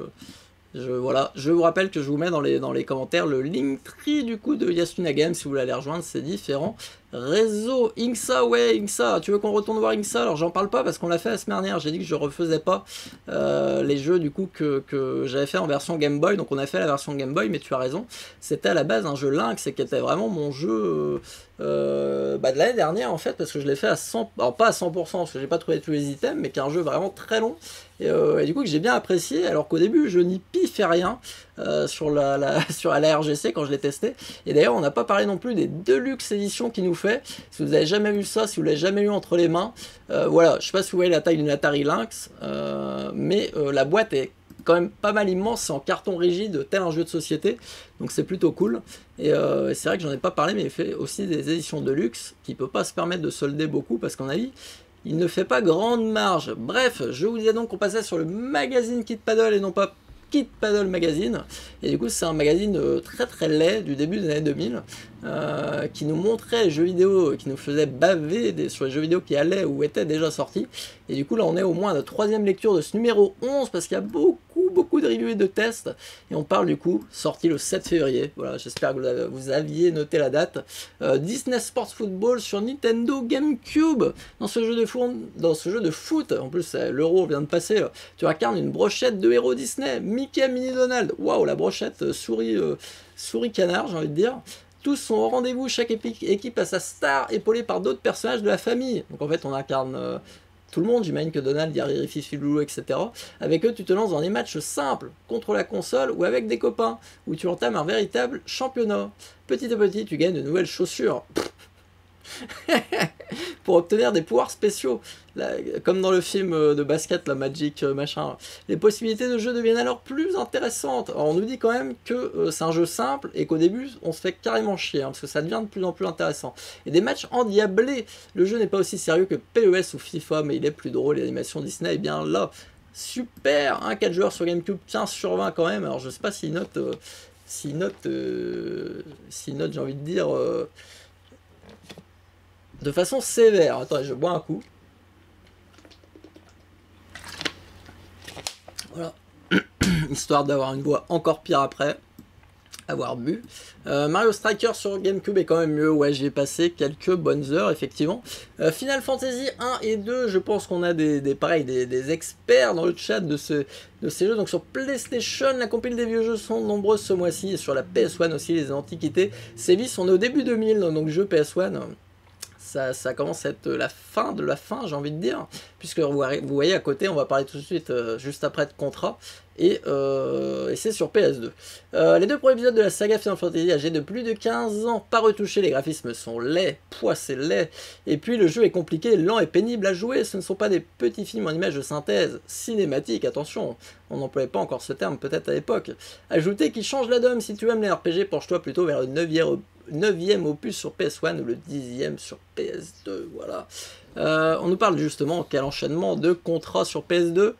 voilà, je vous rappelle que je vous mets dans les commentaires le Linktree du coup de Yastuna Games si vous voulez aller rejoindre ces différents réseaux. Inksa, ouais, Inksa, tu veux qu'on retourne voir Inksa? Alors j'en parle pas parce qu'on l'a fait la semaine dernière, j'ai dit que je refaisais pas les jeux du coup que j'avais fait en version Game Boy, donc on a fait la version Game Boy, mais tu as raison, c'était à la base un jeu Lynx et qui était vraiment mon jeu de l'année dernière en fait, parce que je l'ai fait à 100%, alors pas à 100% parce que j'ai pas trouvé tous les items, mais qui est un jeu vraiment très long. Et du coup que j'ai bien apprécié, alors qu'au début je n'y piffais rien sur la RGC quand je l'ai testé. Et d'ailleurs on n'a pas parlé non plus des Deluxe éditions qui nous fait. Si vous n'avez jamais vu ça, si vous l'avez jamais eu entre les mains, voilà, je sais pas si vous voyez la taille d'une Atari Lynx, mais la boîte est quand même pas mal immense, c'est en carton rigide, tel un jeu de société, donc c'est plutôt cool. Et c'est vrai que j'en ai pas parlé, mais il fait aussi des éditions de luxe qui peut pas se permettre de solder beaucoup parce qu'en avis il ne fait pas grande marge. Bref, je vous disais donc qu'on passait sur le magazine Kid Paddle et non pas Kid Paddle Magazine, et du coup c'est un magazine très très laid du début des années 2000 qui nous montrait les jeux vidéo, qui nous faisait baver sur les jeux vidéo qui allaient ou étaient déjà sortis. Et du coup là on est au moins à la 3e lecture de ce numéro 11 parce qu'il y a beaucoup de reviews et de tests, et on parle du coup sorti le 7 février, voilà, j'espère que vous aviez noté la date. Disney Sports Football sur Nintendo GameCube. Dans ce jeu de foot, en plus l'euro vient de passer, tu incarnes une brochette de héros Disney, Mickey, Minnie, Donald, waouh, la brochette souris canard, j'ai envie de dire. Tous sont au rendez-vous, chaque équipe a sa star épaulée par d'autres personnages de la famille. Donc en fait on incarne tout le monde, j'imagine que Donald, Gary, Fifi, Loulou, etc. Avec eux tu te lances dans des matchs simples, contre la console ou avec des copains, où tu entames un véritable championnat. Petit à petit tu gagnes de nouvelles chaussures. Pour obtenir des pouvoirs spéciaux, là, comme dans le film de basket, la Magic machin. Les possibilités de jeu deviennent alors plus intéressantes. Alors on nous dit quand même que c'est un jeu simple et qu'au début on se fait carrément chier, hein, parce que ça devient de plus en plus intéressant. Et des matchs endiablés. Le jeu n'est pas aussi sérieux que PES ou FIFA, mais il est plus drôle. L'animation Disney est bien là. Super, hein, 4 joueurs sur GameCube, 15 sur 20 quand même. Alors je sais pas s'il note, j'ai envie de dire, de façon sévère. Attends, je bois un coup. Voilà. Histoire d'avoir une voix encore pire après avoir bu. Mario Striker sur GameCube est quand même mieux. Ouais, j'y ai passé quelques bonnes heures, effectivement. Final Fantasy 1 et 2, je pense qu'on a des experts dans le chat de ces jeux. Donc sur PlayStation, la compile des vieux jeux sont nombreuses ce mois-ci. Et sur la PS1 aussi, les antiquités sévissent. On est au début 2000, donc jeu PS1. Ça commence à être la fin de la fin, j'ai envie de dire, puisque vous voyez à côté, on va parler tout de suite, juste après, de Contra, et c'est sur PS2. Les 2 premiers épisodes de la saga Final Fantasy âgés de plus de 15 ans, pas retouchés, les graphismes sont laids, c'est laid, et puis le jeu est compliqué, lent et pénible à jouer, ce ne sont pas des petits films en images de synthèse cinématique, attention, on n'employait pas encore ce terme peut-être à l'époque. Ajoutez qui change la donne, si tu aimes les RPG, penche-toi plutôt vers le 9e opus sur PS1 ou le 10e sur PS2, voilà. On nous parle justement quel enchaînement de contrats sur PS2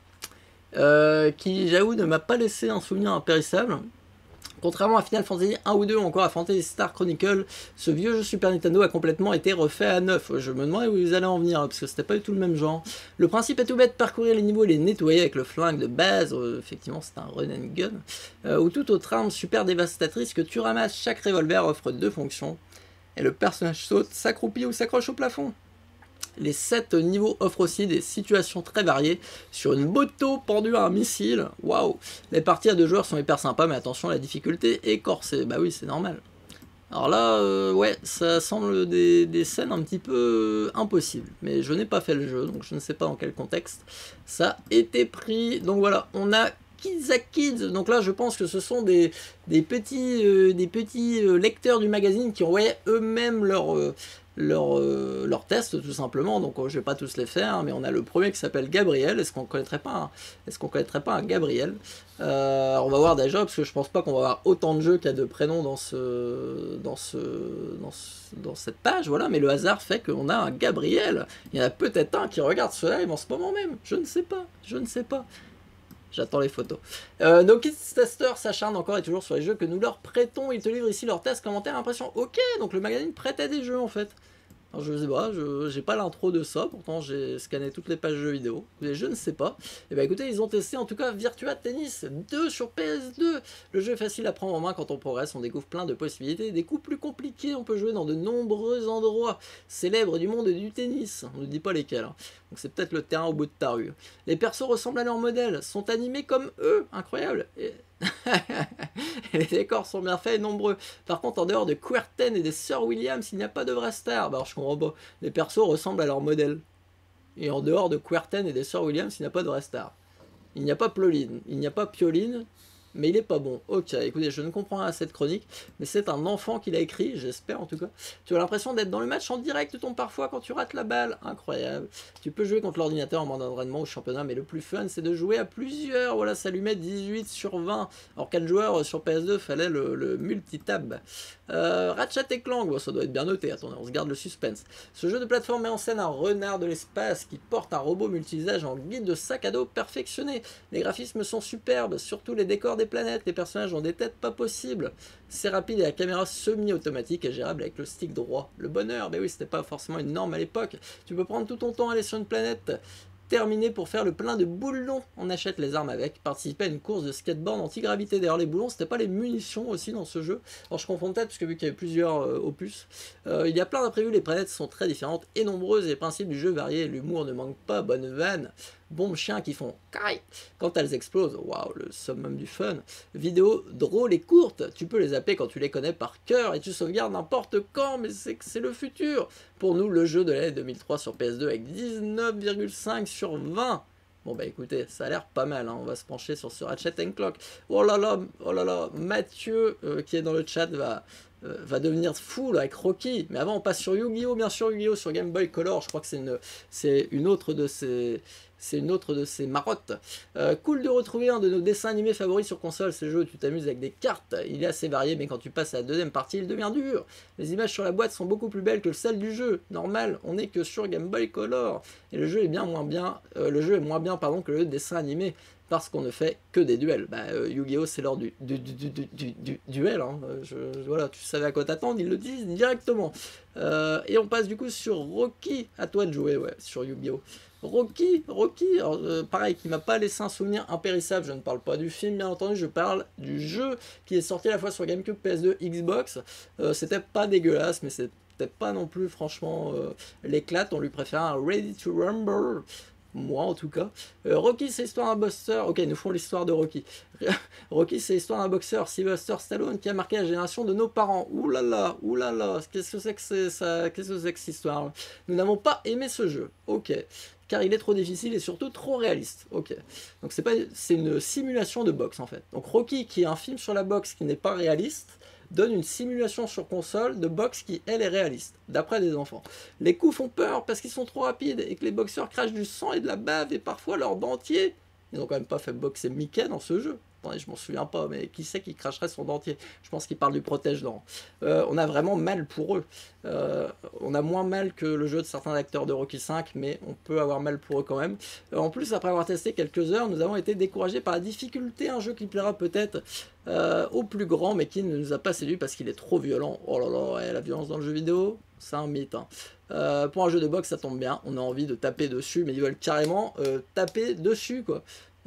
qui, j'avoue, ne m'a pas laissé un souvenir impérissable. Contrairement à Final Fantasy 1 ou 2 ou encore à Phantasy Star Chronicle, ce vieux jeu Super Nintendo a complètement été refait à neuf. Je me demandais où vous allez en venir, parce que c'était pas du tout le même genre. Le principe est tout bête, parcourir les niveaux et les nettoyer avec le flingue de base, effectivement c'est un run and gun, ou toute autre arme super dévastatrice que tu ramasses. Chaque revolver offre 2 fonctions, et le personnage saute, s'accroupit ou s'accroche au plafond. Les 7 niveaux offrent aussi des situations très variées. Sur une moto pendue à un missile, waouh. Les parties à 2 joueurs sont hyper sympas, mais attention, la difficulté est corsée. Bah oui, c'est normal. Alors là, ouais, ça semble des scènes un petit peu impossibles. Mais je n'ai pas fait le jeu, donc je ne sais pas dans quel contexte ça a été pris. Donc voilà, on a Kids à Kids. Donc là, je pense que ce sont des petits lecteurs du magazine qui envoyaient eux-mêmes leurs tests, tout simplement. Donc je vais pas tous les faire, mais on a le premier qui s'appelle Gabriel. Est-ce qu'on connaîtrait pas un Gabriel? On va voir déjà, parce que je pense pas qu'on va avoir autant de jeux qu'il y a de prénoms dans cette page, voilà, mais le hasard fait qu'on a un Gabriel. Il y en a peut-être un qui regarde ce live en ce moment même, je ne sais pas. J'attends les photos. Nos Kids Testers s'acharnent encore et toujours sur les jeux que nous leur prêtons. Ils te livrent ici leurs tests, commentaires, impressions. Ok, donc le magazine prêtait des jeux en fait. Alors je sais pas, j'ai pas l'intro de ça, pourtant j'ai scanné toutes les pages jeux vidéo, mais je ne sais pas. Et bah écoutez, ils ont testé en tout cas Virtua Tennis 2 sur PS2. Le jeu est facile à prendre en main quand on progresse, on découvre plein de possibilités, des coups plus compliqués, on peut jouer dans de nombreux endroits célèbres du monde du tennis, on ne dit pas lesquels, hein. Donc c'est peut-être le terrain au bout de ta rue. Les persos ressemblent à leurs modèles, sont animés comme eux, incroyable. Les décors sont bien faits et nombreux. Par contre, en dehors de Querten et des Sir Williams, il n'y a pas de vraie star. Bah alors je comprends pas. Les persos ressemblent à leur modèle. Et en dehors de Querten et des Sir Williams, il n'y a pas de vraie star. Il n'y a pas Ploline, il n'y a pas Pioline, mais il est pas bon. Ok, écoutez, je ne comprends rien à cette chronique, mais c'est un enfant qui l'a écrit, j'espère en tout cas. Tu as l'impression d'être dans le match en direct, tu tombes parfois quand tu rates la balle, incroyable. Tu peux jouer contre l'ordinateur en mode entraînement ou championnat, mais le plus fun c'est de jouer à plusieurs. Voilà, ça lui met 18 sur 20. Alors 4 joueurs sur PS2, fallait le multitab. Ratchet et Clank, bon, ça doit être bien noté, attendez, on se garde le suspense. Ce jeu de plateforme met en scène un renard de l'espace qui porte un robot multi-usage en guide de sac à dos perfectionné. Les graphismes sont superbes, surtout les décors des planètes, les personnages ont des têtes pas possibles. C'est rapide et la caméra semi-automatique est gérable avec le stick droit. Le bonheur, mais oui, c'était pas forcément une norme à l'époque. Tu peux prendre tout ton temps à aller sur une planète. Terminé pour faire le plein de boulons, on achète les armes avec, participer à une course de skateboard anti-gravité. D'ailleurs les boulons c'était pas les munitions aussi dans ce jeu, alors je confonds peut-être parce que vu qu'il y avait plusieurs opus, il y a plein d'imprévus, les planètes sont très différentes et nombreuses et les principes du jeu variés, l'humour ne manque pas, bonne vanne, bombes chiens qui font caille quand elles explosent, waouh le summum du fun, vidéo drôle et courte, tu peux les zapper quand tu les connais par cœur et tu sauvegardes n'importe quand, mais c'est le futur. Pour nous le jeu de l'année 2003 sur PS2 avec 19,5 sur 20. Bon bah écoutez, ça a l'air pas mal, hein. On va se pencher sur ce Ratchet & Clank. Oh là là, Mathieu qui est dans le chat va devenir fou là, avec Rocky. Mais avant on passe sur Yu-Gi-Oh, bien sûr Yu-Gi-Oh sur Game Boy Color, je crois que c'est une autre de ces marottes. Cool de retrouver un de nos dessins animés favoris sur console. Ces jeux où tu t'amuses avec des cartes, il est assez varié, mais quand tu passes à la deuxième partie, il devient dur. Les images sur la boîte sont beaucoup plus belles que celles du jeu. Normal, on n'est que sur Game Boy Color. Et le jeu est moins bien que le dessin animé. Parce qu'on ne fait que des duels. Bah, Yu-Gi-Oh! C'est l'heure du duel. Hein. Voilà, tu savais à quoi t'attendre, ils le disent directement. Et on passe du coup sur Rocky. À toi de jouer, ouais, sur Yu-Gi-Oh! Rocky, alors, pareil, qui m'a pas laissé un souvenir impérissable. Je ne parle pas du film, bien entendu, je parle du jeu qui est sorti à la fois sur GameCube, PS2, Xbox. C'était pas dégueulasse, mais c'était pas non plus, franchement, l'éclate. On lui préfère un Ready to Rumble. Moi en tout cas. Rocky c'est l'histoire d'un boxeur. Ok, ils nous font l'histoire de Rocky. Rocky c'est l'histoire d'un boxeur, Sylvester Stallone, qui a marqué la génération de nos parents. Ouh là là, qu'est-ce que c'est que ça? Qu'est-ce que c'est que cette histoire? Nous n'avons pas aimé ce jeu. Ok. Car il est trop difficile et surtout trop réaliste. Ok. Donc c'est une simulation de boxe en fait. Donc Rocky qui est un film sur la boxe qui n'est pas réaliste, donne une simulation sur console de boxe qui, elle, est réaliste, d'après des enfants. Les coups font peur parce qu'ils sont trop rapides et que les boxeurs crachent du sang et de la bave et parfois leur dentier. Ils n'ont quand même pas fait boxer Mickey dans ce jeu. Attendez, je m'en souviens pas, mais qui c'est qui cracherait son dentier? Je pense qu'il parle du protège-dents. On a vraiment mal pour eux. On a moins mal que le jeu de certains acteurs de Rocky V, mais on peut avoir mal pour eux quand même. En plus, après avoir testé quelques heures, nous avons été découragés par la difficulté. Un jeu qui plaira peut-être au plus grand, mais qui ne nous a pas séduit parce qu'il est trop violent. Oh là là, ouais, la violence dans le jeu vidéo, c'est un mythe. Hein. Pour un jeu de boxe, ça tombe bien. On a envie de taper dessus, mais ils veulent carrément taper dessus, quoi.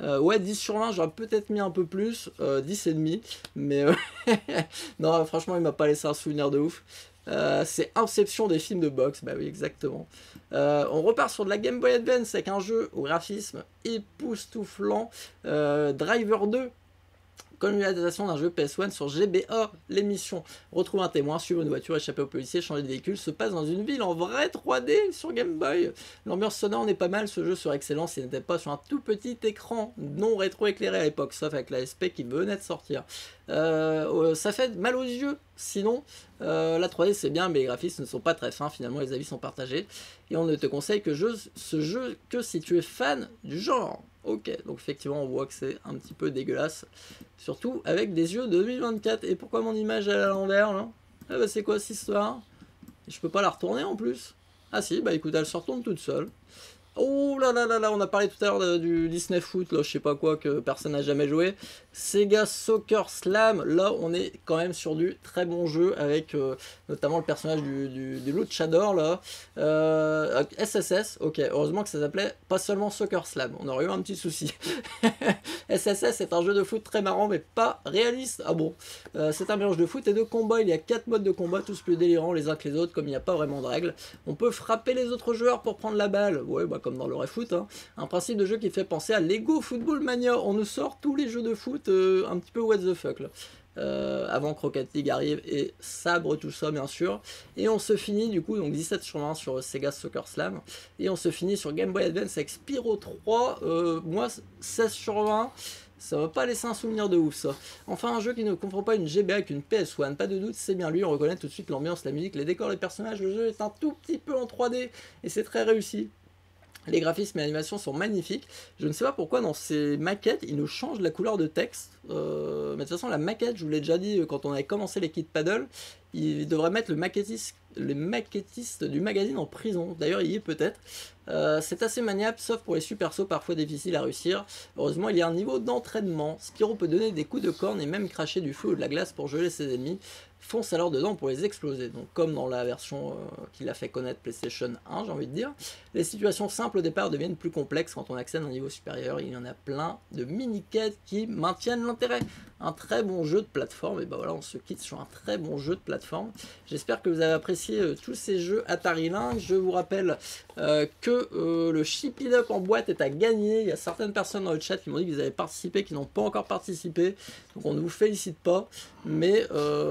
Ouais, 10 sur 20, j'aurais peut-être mis un peu plus, 10 et demi, mais non, franchement, il m'a pas laissé un souvenir de ouf. C'est Inception des films de boxe, bah oui, exactement. On repart sur de la Game Boy Advance avec un jeu au graphisme époustouflant, Driver 2. Comme une adaptation d'un jeu PS1 sur GBA, l'émission retrouve un témoin, suivre une voiture, échapper aux policiers, changer de véhicule, se passe dans une ville en vrai 3D sur Game Boy. L'ambiance sonore n'est pas mal, ce jeu serait excellent s'il n'était pas sur un tout petit écran non rétro-éclairé à l'époque, sauf avec la SP qui venait de sortir. Ça fait mal aux yeux, sinon la 3D c'est bien, mais les graphismes ne sont pas très fins, finalement les avis sont partagés. Et on ne te conseille que ce jeu que si tu es fan du genre. Ok, donc effectivement on voit que c'est un petit peu dégueulasse, surtout avec des yeux de 2024. Et pourquoi mon image est à l'envers là? Ah bah c'est quoi cette histoire? Je peux pas la retourner en plus. Ah si, bah écoute, elle se retourne toute seule. Oh là là là là, on a parlé tout à l'heure du Disney Foot, là, je sais pas quoi, que personne n'a jamais joué. Sega Soccer Slam, là on est quand même sur du très bon jeu avec notamment le personnage du Luchador là. SSS, ok, heureusement que ça s'appelait pas seulement Soccer Slam, on aurait eu un petit souci. SSS est un jeu de foot très marrant mais pas réaliste. Ah bon, c'est un mélange de foot et de combat, il y a 4 modes de combat, tous plus délirants les uns que les autres, comme il n'y a pas vraiment de règles. On peut frapper les autres joueurs pour prendre la balle, ouais bah comme dans le ReFoot, hein. Un principe de jeu qui fait penser à Lego Football Mania. On nous sort tous les jeux de foot un petit peu what the fuck là. Avant que Rocket League arrive et sabre tout ça bien sûr. Et on se finit du coup, donc 17 sur 20 sur Sega Soccer Slam. Et on se finit sur Game Boy Advance avec Spyro 3. Moi 16 sur 20. Ça va pas laisser un souvenir de ouf ça. Enfin un jeu qui ne confond pas une GBA avec une PS1, pas de doute c'est bien lui, on reconnaît tout de suite l'ambiance, la musique, les décors, les personnages, le jeu est un tout petit peu en 3D et c'est très réussi. Les graphismes et l'animation sont magnifiques. Je ne sais pas pourquoi dans ces maquettes, ils nous changent la couleur de texte. Mais de toute façon, la maquette, je vous l'ai déjà dit quand on avait commencé les kits paddle, ils devraient mettre les maquettistes du magazine en prison. D'ailleurs, il y est peut-être. C'est assez maniable, sauf pour les super sauts parfois difficiles à réussir. Heureusement, il y a un niveau d'entraînement. Spyro peut donner des coups de corne et même cracher du feu ou de la glace pour geler ses ennemis. Fonce alors dedans pour les exploser. Donc comme dans la version qu'il a fait connaître PlayStation 1, j'ai envie de dire. Les situations simples au départ deviennent plus complexes quand on accède à un niveau supérieur. Il y en a plein de mini-quêtes qui maintiennent l'intérêt. Un très bon jeu de plateforme. Et ben voilà, on se quitte sur un très bon jeu de plateforme. J'espère que vous avez apprécié tous ces jeux Atari Lynx. Je vous rappelle que le Ship It Up en boîte est à gagner. Il y a certaines personnes dans le chat qui m'ont dit qu'ils avaient participé, qui n'ont pas encore participé. Donc on ne vous félicite pas. Mais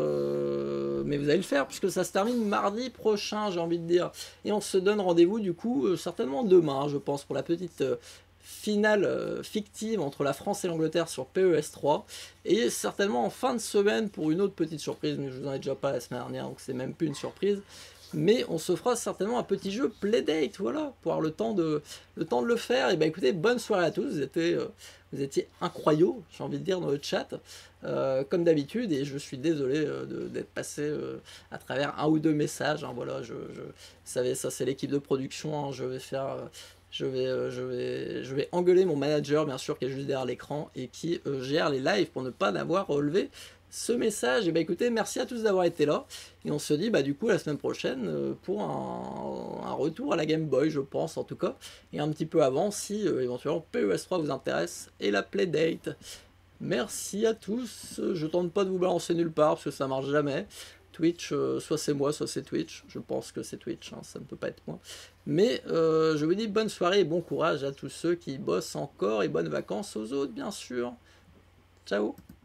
vous allez le faire puisque ça se termine mardi prochain, j'ai envie de dire. Et on se donne rendez-vous du coup certainement demain, je pense, pour la petite finale fictive entre la France et l'Angleterre sur PES 3. Et certainement en fin de semaine pour une autre petite surprise, mais je vous en ai déjà pas la semaine dernière, donc c'est même plus une surprise. Mais on se fera certainement un petit jeu Playdate, voilà, pour avoir le temps de le faire. Et bah écoutez, bonne soirée à tous, vous étiez incroyables, j'ai envie de dire, dans le chat, comme d'habitude, et je suis désolé d'être passé à travers un ou deux messages, hein, voilà, vous savez, ça c'est l'équipe de production, hein, je vais engueuler mon manager, bien sûr, qui est juste derrière l'écran, et qui gère les lives pour ne pas avoir relevé ce message. Et bah écoutez, merci à tous d'avoir été là, et on se dit bah du coup la semaine prochaine pour un retour à la Game Boy, je pense en tout cas, et un petit peu avant si éventuellement PES 3 vous intéresse et la Playdate. Merci à tous, je tente pas de vous balancer nulle part parce que ça marche jamais. Twitch, soit c'est moi, soit c'est Twitch, je pense que c'est Twitch, hein, ça ne peut pas être moi. Mais je vous dis bonne soirée et bon courage à tous ceux qui bossent encore, et bonnes vacances aux autres bien sûr. Ciao.